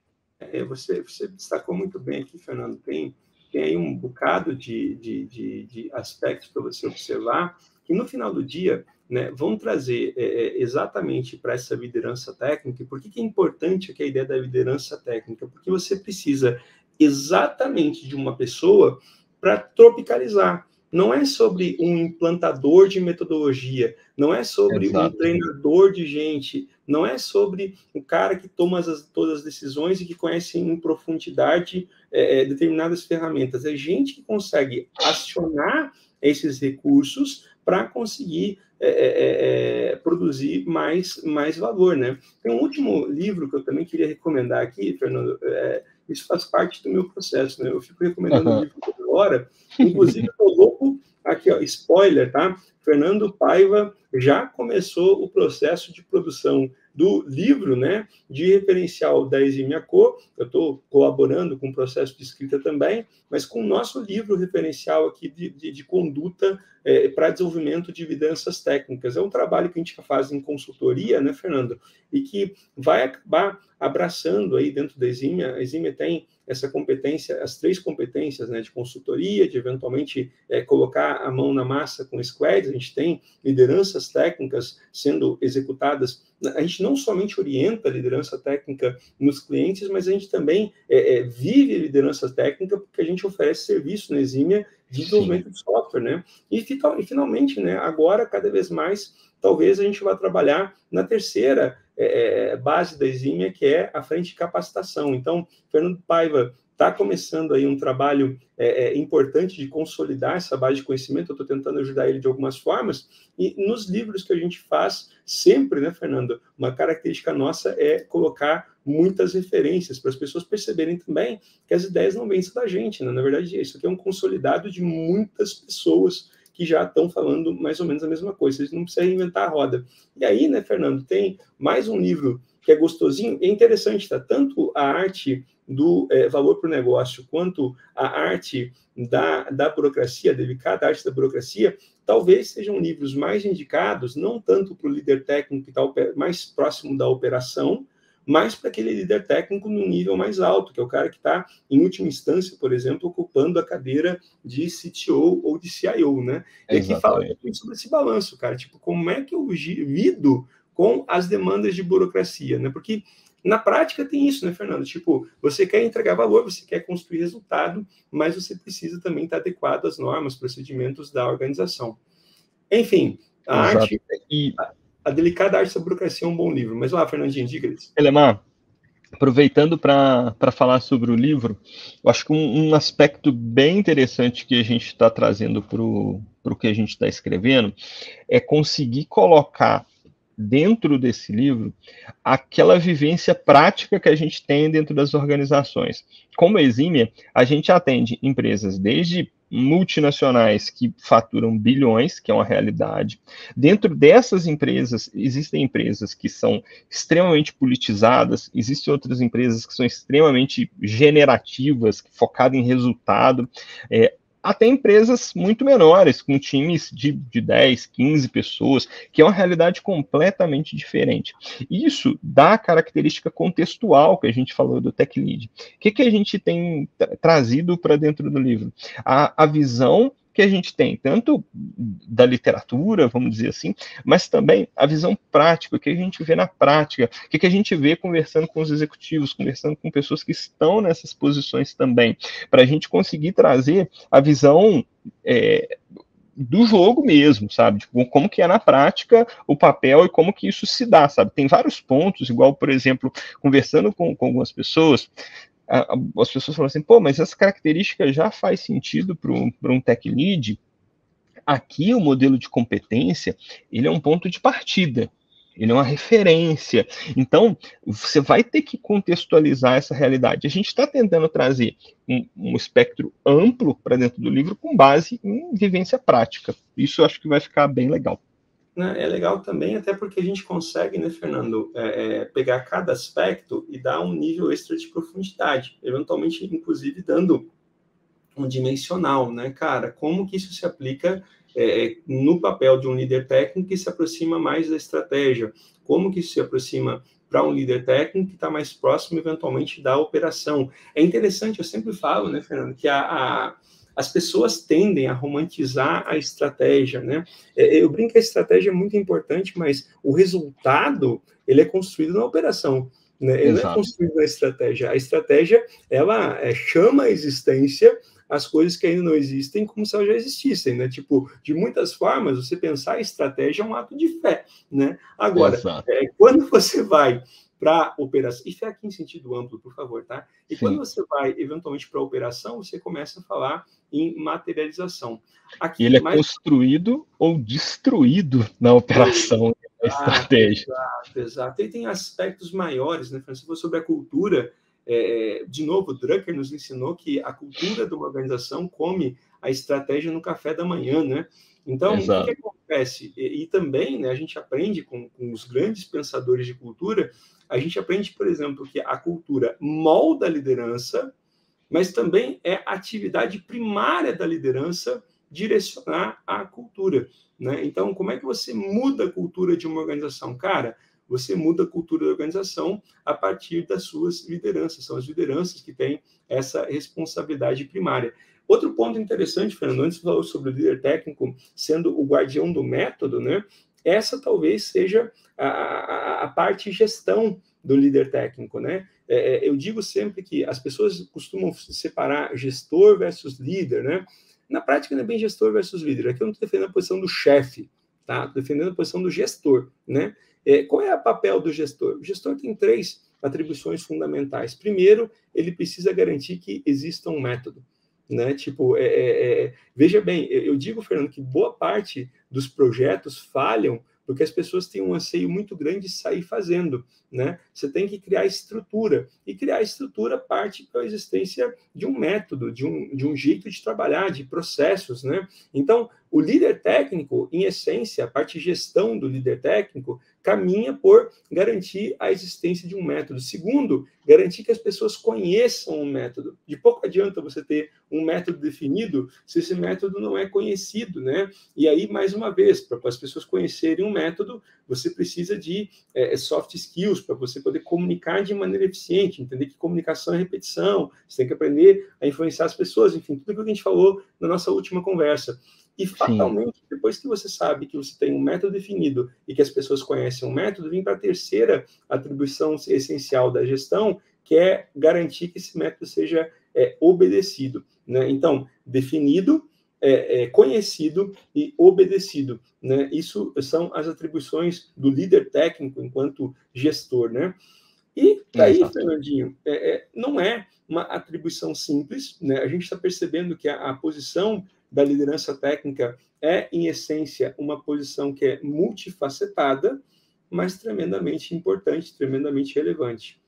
É, você, você destacou muito bem aqui, Fernando. Tem, tem aí um bocado de, de, de, de aspectos para você observar, que no final do dia, né, vão trazer é, exatamente para essa liderança técnica. E por que, que é importante aqui a ideia da liderança técnica? Porque você precisa exatamente de uma pessoa para tropicalizar. Não é sobre um implantador de metodologia, não é sobre Exato. um treinador de gente, não é sobre o cara que toma as, todas as decisões e que conhece em profundidade é, determinadas ferramentas. É gente que consegue acionar esses recursos para conseguir é, é, é, produzir mais, mais valor, né? Tem um último livro que eu também queria recomendar aqui, Fernando, é, isso faz parte do meu processo, né? Eu fico recomendando o uhum. livro toda hora, inclusive eu tô louco, aqui ó, spoiler, tá? Fernando Paiva já começou o processo de produção do livro, né, de referencial da Eximia Co. Eu estou colaborando com o processo de escrita também, mas com o nosso livro referencial aqui de, de, de conduta é, para desenvolvimento de lideranças técnicas. É um trabalho que a gente faz em consultoria, né, Fernando? E que vai acabar abraçando aí dentro da Eximia. A Eximia tem essa competência, as três competências, né, de consultoria, de eventualmente é, colocar a mão na massa com squads. A gente tem lideranças técnicas sendo executadas. A gente não somente orienta a liderança técnica nos clientes, mas a gente também é, é, vive liderança técnica porque a gente oferece serviço na Eximia de desenvolvimento Sim. de software, né? E, e finalmente, né, agora, cada vez mais, talvez a gente vá trabalhar na terceira é, base da Eximia, que é a frente de capacitação. Então, Fernando Paiva está começando aí um trabalho é, é, importante de consolidar essa base de conhecimento. Eu estou tentando ajudar ele de algumas formas. E nos livros que a gente faz, sempre, né, Fernando, uma característica nossa é colocar muitas referências para as pessoas perceberem também que as ideias não vêm só da gente, né? Na verdade, isso aqui é um consolidado de muitas pessoas que já estão falando mais ou menos a mesma coisa. Vocês não precisam reinventar a roda. E aí, né, Fernando, tem mais um livro que é gostosinho. É interessante, tá? Tanto a arte do é, valor para o negócio, quanto a arte da, da burocracia, a delicada arte da burocracia, talvez sejam livros mais indicados, não tanto para o líder técnico que está mais próximo da operação, mas para aquele líder técnico no nível mais alto, que é o cara que está, em última instância, por exemplo, ocupando a cadeira de C T O ou de C I O, né? E aqui fala sobre esse balanço, cara, tipo, como é que eu lido com as demandas de burocracia, né? Porque na prática tem isso, né, Fernando? Tipo, você quer entregar valor, você quer construir resultado, mas você precisa também estar adequado às normas, procedimentos da organização. Enfim, a Exato. arte... E... A, a delicada arte da burocracia é um bom livro. Mas lá, Fernandinho, diga isso. Elemar, aproveitando para falar sobre o livro, eu acho que um, um aspecto bem interessante que a gente está trazendo para o que a gente está escrevendo é conseguir colocar dentro desse livro aquela vivência prática que a gente tem dentro das organizações. Como a Eximia, a gente atende empresas desde multinacionais que faturam bilhões, que é uma realidade. Dentro dessas empresas, existem empresas que são extremamente politizadas, existem outras empresas que são extremamente generativas, focadas em resultado, é, até empresas muito menores, com times de, de dez, quinze pessoas, que é uma realidade completamente diferente. Isso dá a característica contextual que a gente falou do Tech Lead. O que, que a gente tem tra- trazido para dentro do livro? A, a visão que que a gente tem, tanto da literatura, vamos dizer assim, mas também a visão prática, o que a gente vê na prática, o que a gente vê conversando com os executivos, conversando com pessoas que estão nessas posições também, para a gente conseguir trazer a visão é, do jogo mesmo, sabe? Tipo, como que é na prática o papel e como que isso se dá, sabe? Tem vários pontos, igual, por exemplo, conversando com, com algumas pessoas, a, a, as pessoas falam assim, pô, mas essa característica já faz sentido para um, para um tech lead. Aqui o modelo de competência, ele é um ponto de partida, ele é uma referência. Então, você vai ter que contextualizar essa realidade. A gente está tentando trazer um, um espectro amplo para dentro do livro com base em vivência prática. Isso eu acho que vai ficar bem legal. É legal também, até porque a gente consegue, né, Fernando, é, é, pegar cada aspecto e dar um nível extra de profundidade, eventualmente, inclusive, dando um dimensional, né, cara? Como que isso se aplica é, no papel de um líder técnico que se aproxima mais da estratégia? Como que isso se aproxima para um líder técnico que está mais próximo, eventualmente, da operação? É interessante, eu sempre falo, né, Fernando, que a, a as pessoas tendem a romantizar a estratégia, né? Eu brinco que a estratégia é muito importante, mas o resultado, ele é construído na operação, né? Ele Exato. Não é construído na estratégia. A estratégia, ela é, chama a existência as coisas que ainda não existem como se elas já existissem, né? Tipo, de muitas formas, você pensar a estratégia é um ato de fé, né? Agora, é, quando você vai para operação, e fé aqui em sentido amplo, por favor, tá? E Sim. Quando você vai, eventualmente, para a operação, você começa a falar em materialização. Aqui, e ele é mais... construído ou destruído na operação, na estratégia. Exato, exato. E tem aspectos maiores, né, Francisco? Sobre a cultura, é, de novo, Drucker nos ensinou que a cultura de uma organização come a estratégia no café da manhã, né? Então, Exato. O que, que acontece? E, e também, né, a gente aprende com, com os grandes pensadores de cultura, a gente aprende, por exemplo, que a cultura molda a liderança, mas também é atividade primária da liderança direcionar a cultura, né? Então, como é que você muda a cultura de uma organização? Cara, você muda a cultura da organização a partir das suas lideranças. São as lideranças que têm essa responsabilidade primária. Outro ponto interessante, Fernando, antes falou sobre o líder técnico sendo o guardião do método, né? Essa talvez seja a, a, a parte gestão do líder técnico, né? É, eu digo sempre que as pessoas costumam separar gestor versus líder, né? Na prática não é bem gestor versus líder. Aqui eu não estou defendendo a posição do chefe, tá? Estou defendendo a posição do gestor, né? É, qual é o papel do gestor? O gestor tem três atribuições fundamentais. Primeiro, ele precisa garantir que exista um método, né? Tipo, é, é, é, veja bem, eu digo, Fernando, que boa parte dos projetos falham porque as pessoas têm um anseio muito grande de sair fazendo, né? Você tem que criar estrutura, e criar estrutura parte para a existência de um método, de um, de um jeito de trabalhar, de processos, né? Então, o líder técnico, em essência, a parte de gestão do líder técnico, caminha por garantir a existência de um método. Segundo, garantir que as pessoas conheçam o método. De pouco adianta você ter um método definido se esse método não é conhecido, né? E aí, mais uma vez, para as pessoas conhecerem um método, você precisa de é, soft skills para você poder comunicar de maneira eficiente, entender que comunicação é repetição, você tem que aprender a influenciar as pessoas, enfim, tudo aquilo que a gente falou na nossa última conversa. E, fatalmente, Sim. depois que você sabe que você tem um método definido e que as pessoas conhecem o método, vem para a terceira atribuição essencial da gestão, que é garantir que esse método seja é, obedecido, né? Então, definido, é, é, conhecido e obedecido, né? Isso são as atribuições do líder técnico enquanto gestor, né? E daí, Exato. Fernandinho, é, é, não é uma atribuição simples, né? A gente está percebendo que a, a posição da liderança técnica é, em essência, uma posição que é multifacetada, mas tremendamente importante, tremendamente relevante.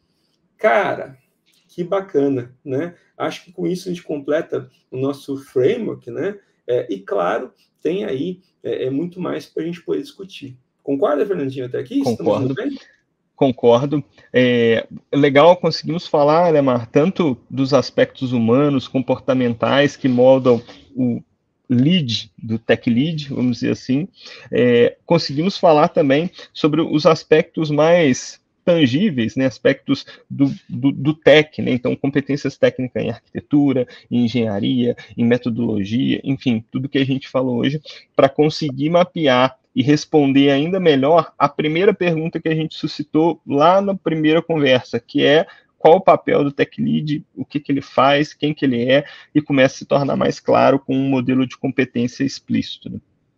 Cara, que bacana, né? Acho que com isso a gente completa o nosso framework, né? É, e, claro, tem aí é, é muito mais para a gente poder discutir. Concorda, Fernandinho, até aqui? Concordo. Concordo. É legal, conseguimos falar, né, Mar, tanto dos aspectos humanos, comportamentais, que moldam o lead, do tech lead, vamos dizer assim. É, conseguimos falar também sobre os aspectos mais tangíveis, né, aspectos do, do, do tech, né, então competências técnicas em arquitetura, em engenharia, em metodologia, enfim, tudo que a gente falou hoje, para conseguir mapear e responder ainda melhor a primeira pergunta que a gente suscitou lá na primeira conversa, que é qual o papel do Tech Lead, o que, que ele faz, quem que ele é, e começa a se tornar mais claro com um modelo de competência explícito, né?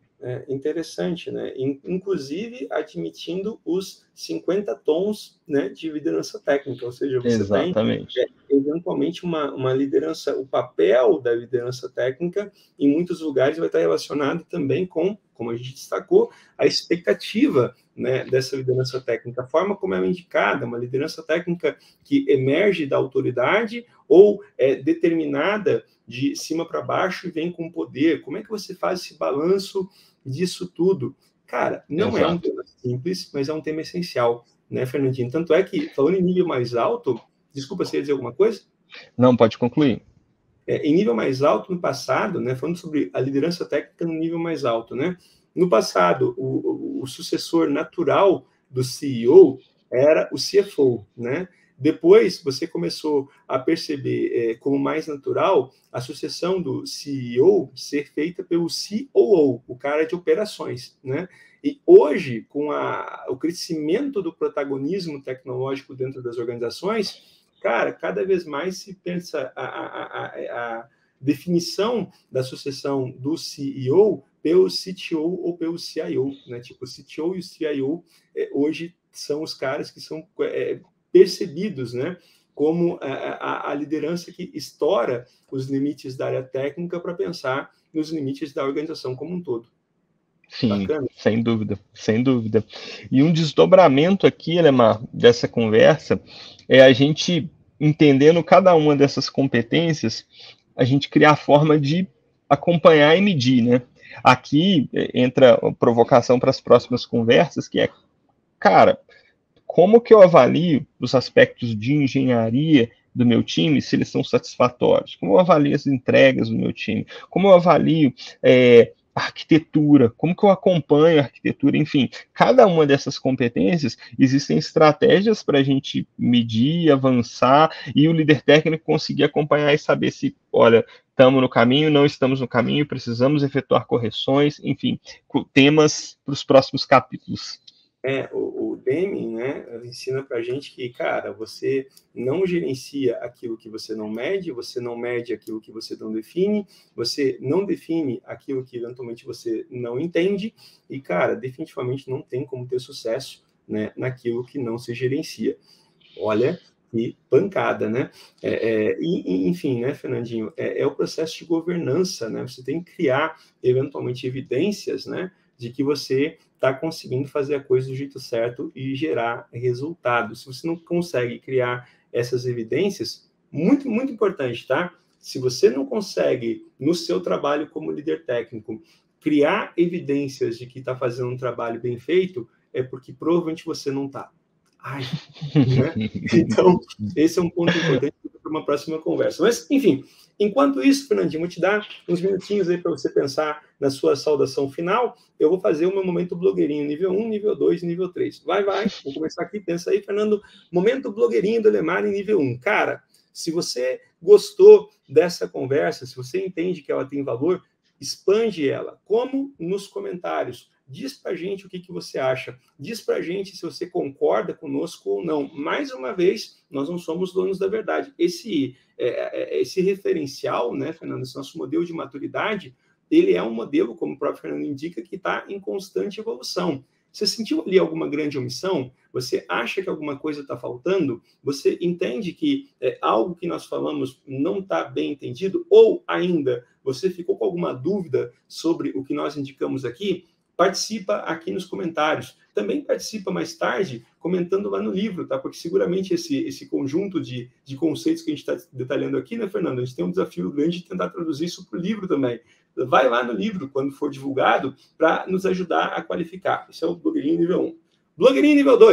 É interessante, né? Inclusive admitindo os cinquenta tons, né, de liderança técnica, ou seja, você Exatamente. tem é, eventualmente uma, uma liderança, o papel da liderança técnica em muitos lugares vai estar relacionado também com, como a gente destacou, a expectativa, né, dessa liderança técnica, a forma como ela é indicada, uma liderança técnica que emerge da autoridade ou é determinada de cima para baixo e vem com poder. Como é que você faz esse balanço disso tudo? Cara, não Exato. É um tema simples, mas é um tema essencial, né, Fernandinho? Tanto é que, falando em nível mais alto, desculpa, você ia dizer alguma coisa? Não, pode concluir. É, em nível mais alto, no passado, né, falando sobre a liderança técnica no nível mais alto, né, no passado, o, o, o sucessor natural do C E O era o C F O, né? Depois, você começou a perceber é, como mais natural a sucessão do C E O ser feita pelo C O O, o cara de operações, né? E hoje, com a, o crescimento do protagonismo tecnológico dentro das organizações, cara, cada vez mais se pensa a, a, a, a definição da sucessão do C E O pelo C T O ou pelo C I O, né? Tipo, o C T O e o C I O é, hoje são os caras que são é, percebidos, né, como a, a, a liderança que estoura os limites da área técnica para pensar nos limites da organização como um todo. Sim, Bacana. sem dúvida, sem dúvida. E um desdobramento aqui, Elemar, dessa conversa, é a gente, entendendo cada uma dessas competências, a gente criar a forma de acompanhar e medir, né? Aqui entra a provocação para as próximas conversas, que é, cara, como que eu avalio os aspectos de engenharia do meu time, se eles são satisfatórios? Como eu avalio as entregas do meu time? Como eu avalio é, a arquitetura? Como que eu acompanho a arquitetura? Enfim, cada uma dessas competências, existem estratégias para a gente medir, avançar, e o líder técnico conseguir acompanhar e saber se, olha, estamos no caminho, não estamos no caminho, precisamos efetuar correções, enfim, temas para os próximos capítulos. É, o, o Deming, né, ensina para a gente que, cara, você não gerencia aquilo que você não mede, você não mede aquilo que você não define, você não define aquilo que eventualmente você não entende, e, cara, definitivamente não tem como ter sucesso, né, naquilo que não se gerencia. Olha que pancada, né? É, é, e, enfim, né, Fernandinho, é, é o processo de governança, né? Você tem que criar, eventualmente, evidências, né, de que você está conseguindo fazer a coisa do jeito certo e gerar resultados. Se você não consegue criar essas evidências, muito, muito importante, tá? Se você não consegue, no seu trabalho como líder técnico, criar evidências de que está fazendo um trabalho bem feito, é porque provavelmente você não está. Ai, né? Então, esse é um ponto importante para uma próxima conversa. Mas, enfim, enquanto isso, Fernandinho, vou te dar uns minutinhos aí para você pensar na sua saudação final. Eu vou fazer o meu momento blogueirinho, nível um, nível dois, nível três. Vai, vai, vou começar aqui, pensa aí, Fernando, momento blogueirinho do Elemar em nível um. Cara, se você gostou dessa conversa, se você entende que ela tem valor, expande ela. Como? Nos comentários. Diz para a gente o que, que você acha. Diz para a gente se você concorda conosco ou não. Mais uma vez, nós não somos donos da verdade. Esse, é, esse referencial, né, Fernando, esse nosso modelo de maturidade, ele é um modelo, como o próprio Fernando indica, que está em constante evolução. Você sentiu ali alguma grande omissão? Você acha que alguma coisa está faltando? Você entende que é, algo que nós falamos não está bem entendido? Ou ainda, você ficou com alguma dúvida sobre o que nós indicamos aqui? Participa aqui nos comentários. Também participa mais tarde comentando lá no livro, tá? Porque seguramente esse, esse conjunto de, de conceitos que a gente está detalhando aqui, né, Fernando? A gente tem um desafio grande de tentar traduzir isso para o livro também. Vai lá no livro, quando for divulgado, para nos ajudar a qualificar. Esse é o blogueirinho nível um. Blogueirinho nível dois.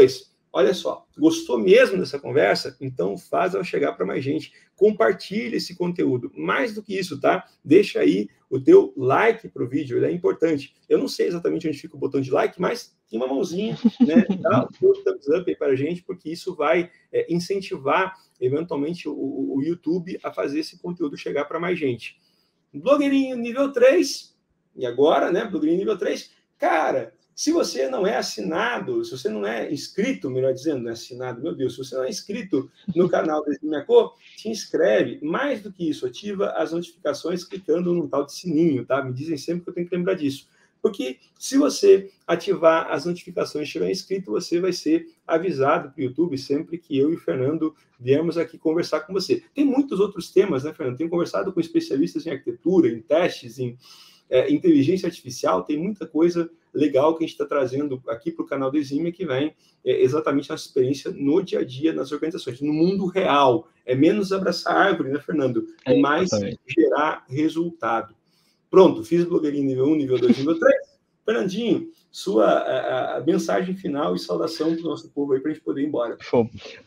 olha só, gostou mesmo dessa conversa? Então faz ela chegar para mais gente. Compartilhe esse conteúdo. Mais do que isso, tá? Deixa aí o teu like para o vídeo, ele é importante. Eu não sei exatamente onde fica o botão de like, mas tem uma mãozinha, né? Dá o teu thumbs up aí para a gente, porque isso vai é, incentivar, eventualmente, o, o YouTube a fazer esse conteúdo chegar para mais gente. Blogueirinho nível três, e agora, né? Blogueirinho nível três, cara... Se você não é assinado, se você não é inscrito, melhor dizendo, não é assinado, meu Deus, se você não é inscrito no canal da Exime Co, te inscreve. Mais do que isso, ativa as notificações clicando num tal de sininho, tá? Me dizem sempre que eu tenho que lembrar disso. Porque se você ativar as notificações e estiver inscrito, você vai ser avisado para o YouTube sempre que eu e o Fernando viemos aqui conversar com você. Tem muitos outros temas, né, Fernando? Tenho conversado com especialistas em arquitetura, em testes, em é, inteligência artificial, tem muita coisa legal que a gente está trazendo aqui para o canal do Exime, que vem é, exatamente nossa experiência no dia a dia, nas organizações, no mundo real. É menos abraçar árvore, né, Fernando? É mais gerar resultado. Pronto, fiz blogueirinho nível um, nível dois, nível três. Fernandinho, sua a, a mensagem final e saudação para o nosso povo aí, para a gente poder ir embora. Show.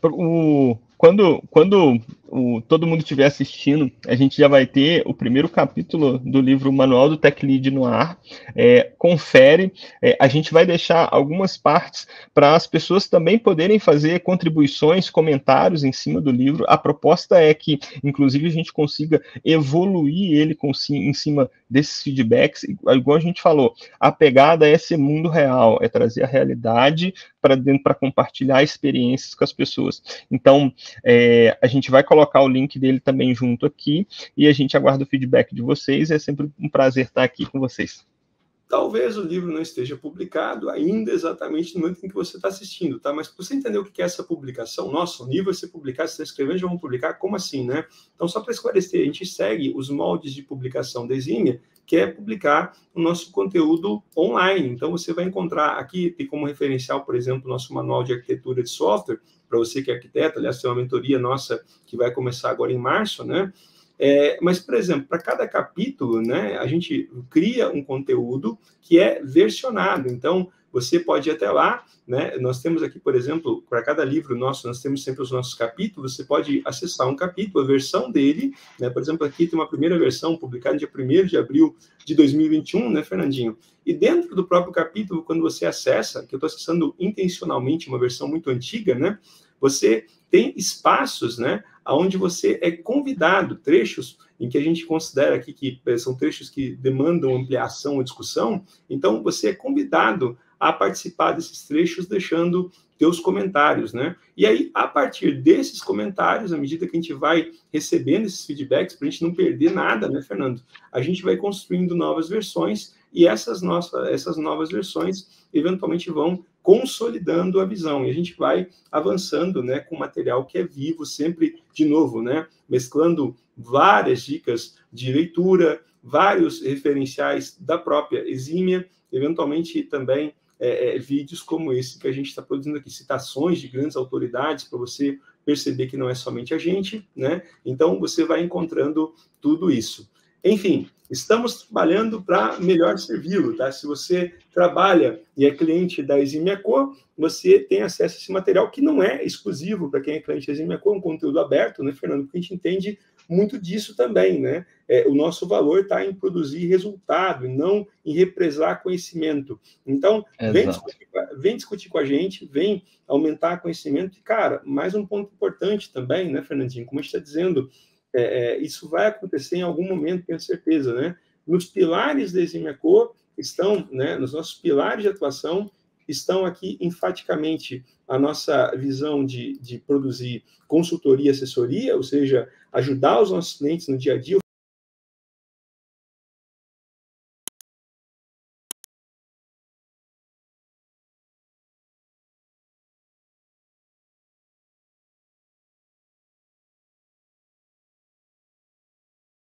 O, quando quando o, todo mundo estiver assistindo, a gente já vai ter o primeiro capítulo do livro Manual do Tech Lead no ar. É, confere. É, a gente vai deixar algumas partes para as pessoas também poderem fazer contribuições, comentários em cima do livro. A proposta é que, inclusive, a gente consiga evoluir ele com, em cima desses feedbacks. Igual a gente falou, a pegada é esse mundo real, é trazer a realidade para dentro, para compartilhar experiências com as pessoas. Então, é, a gente vai colocar o link dele também junto aqui e a gente aguarda o feedback de vocês. É sempre um prazer estar aqui com vocês. Talvez o livro não esteja publicado ainda exatamente no momento em que você está assistindo, tá? Mas para você entender o que é essa publicação, nossa, o livro vai ser publicado, você está escrevendo, já vão publicar, como assim, né? Então, só para esclarecer, a gente segue os moldes de publicação da Exime, que é publicar o nosso conteúdo online. Então, você vai encontrar aqui, tem como referencial, por exemplo, o nosso manual de arquitetura de software, para você que é arquiteto, aliás, tem uma mentoria nossa que vai começar agora em março, né? É, mas, por exemplo, para cada capítulo, né, a gente cria um conteúdo que é versionado. Então, você pode ir até lá, né? Nós temos aqui, por exemplo, para cada livro nosso, nós temos sempre os nossos capítulos. Você pode acessar um capítulo, a versão dele, né? Por exemplo, aqui tem uma primeira versão publicada no dia primeiro de abril de dois mil e vinte e um, né, Fernandinho? E dentro do próprio capítulo, quando você acessa, que eu estou acessando intencionalmente uma versão muito antiga, né? Você tem espaços, né, onde você é convidado, trechos em que a gente considera aqui que são trechos que demandam ampliação ou discussão, então você é convidado a participar desses trechos, deixando teus comentários, né? E aí, a partir desses comentários, à medida que a gente vai recebendo esses feedbacks, para a gente não perder nada, né, Fernando? A gente vai construindo novas versões e essas, nossas, essas novas versões, eventualmente, vão consolidando a visão, e a gente vai avançando, né, com material que é vivo, sempre, de novo, né, mesclando várias dicas de leitura, vários referenciais da própria Exime, eventualmente também é, é, vídeos como esse que a gente está produzindo aqui, citações de grandes autoridades, para você perceber que não é somente a gente, né, então você vai encontrando tudo isso. Enfim, estamos trabalhando para melhor servi-lo, tá? Se você trabalha e é cliente da Exime Co, você tem acesso a esse material que não é exclusivo para quem é cliente da Exime Co, é um conteúdo aberto, né, Fernando? Porque a gente entende muito disso também, né? É, o nosso valor está em produzir resultado e não em represar conhecimento. Então, vem discutir, vem discutir com a gente, vem aumentar conhecimento. E, cara, mais um ponto importante também, né, Fernandinho? Como a gente está dizendo, É, é, isso vai acontecer em algum momento, tenho certeza, né? Nos pilares da Exime Co estão, né, nos nossos pilares de atuação, estão aqui enfaticamente a nossa visão de, de produzir consultoria e assessoria, ou seja, ajudar os nossos clientes no dia a dia.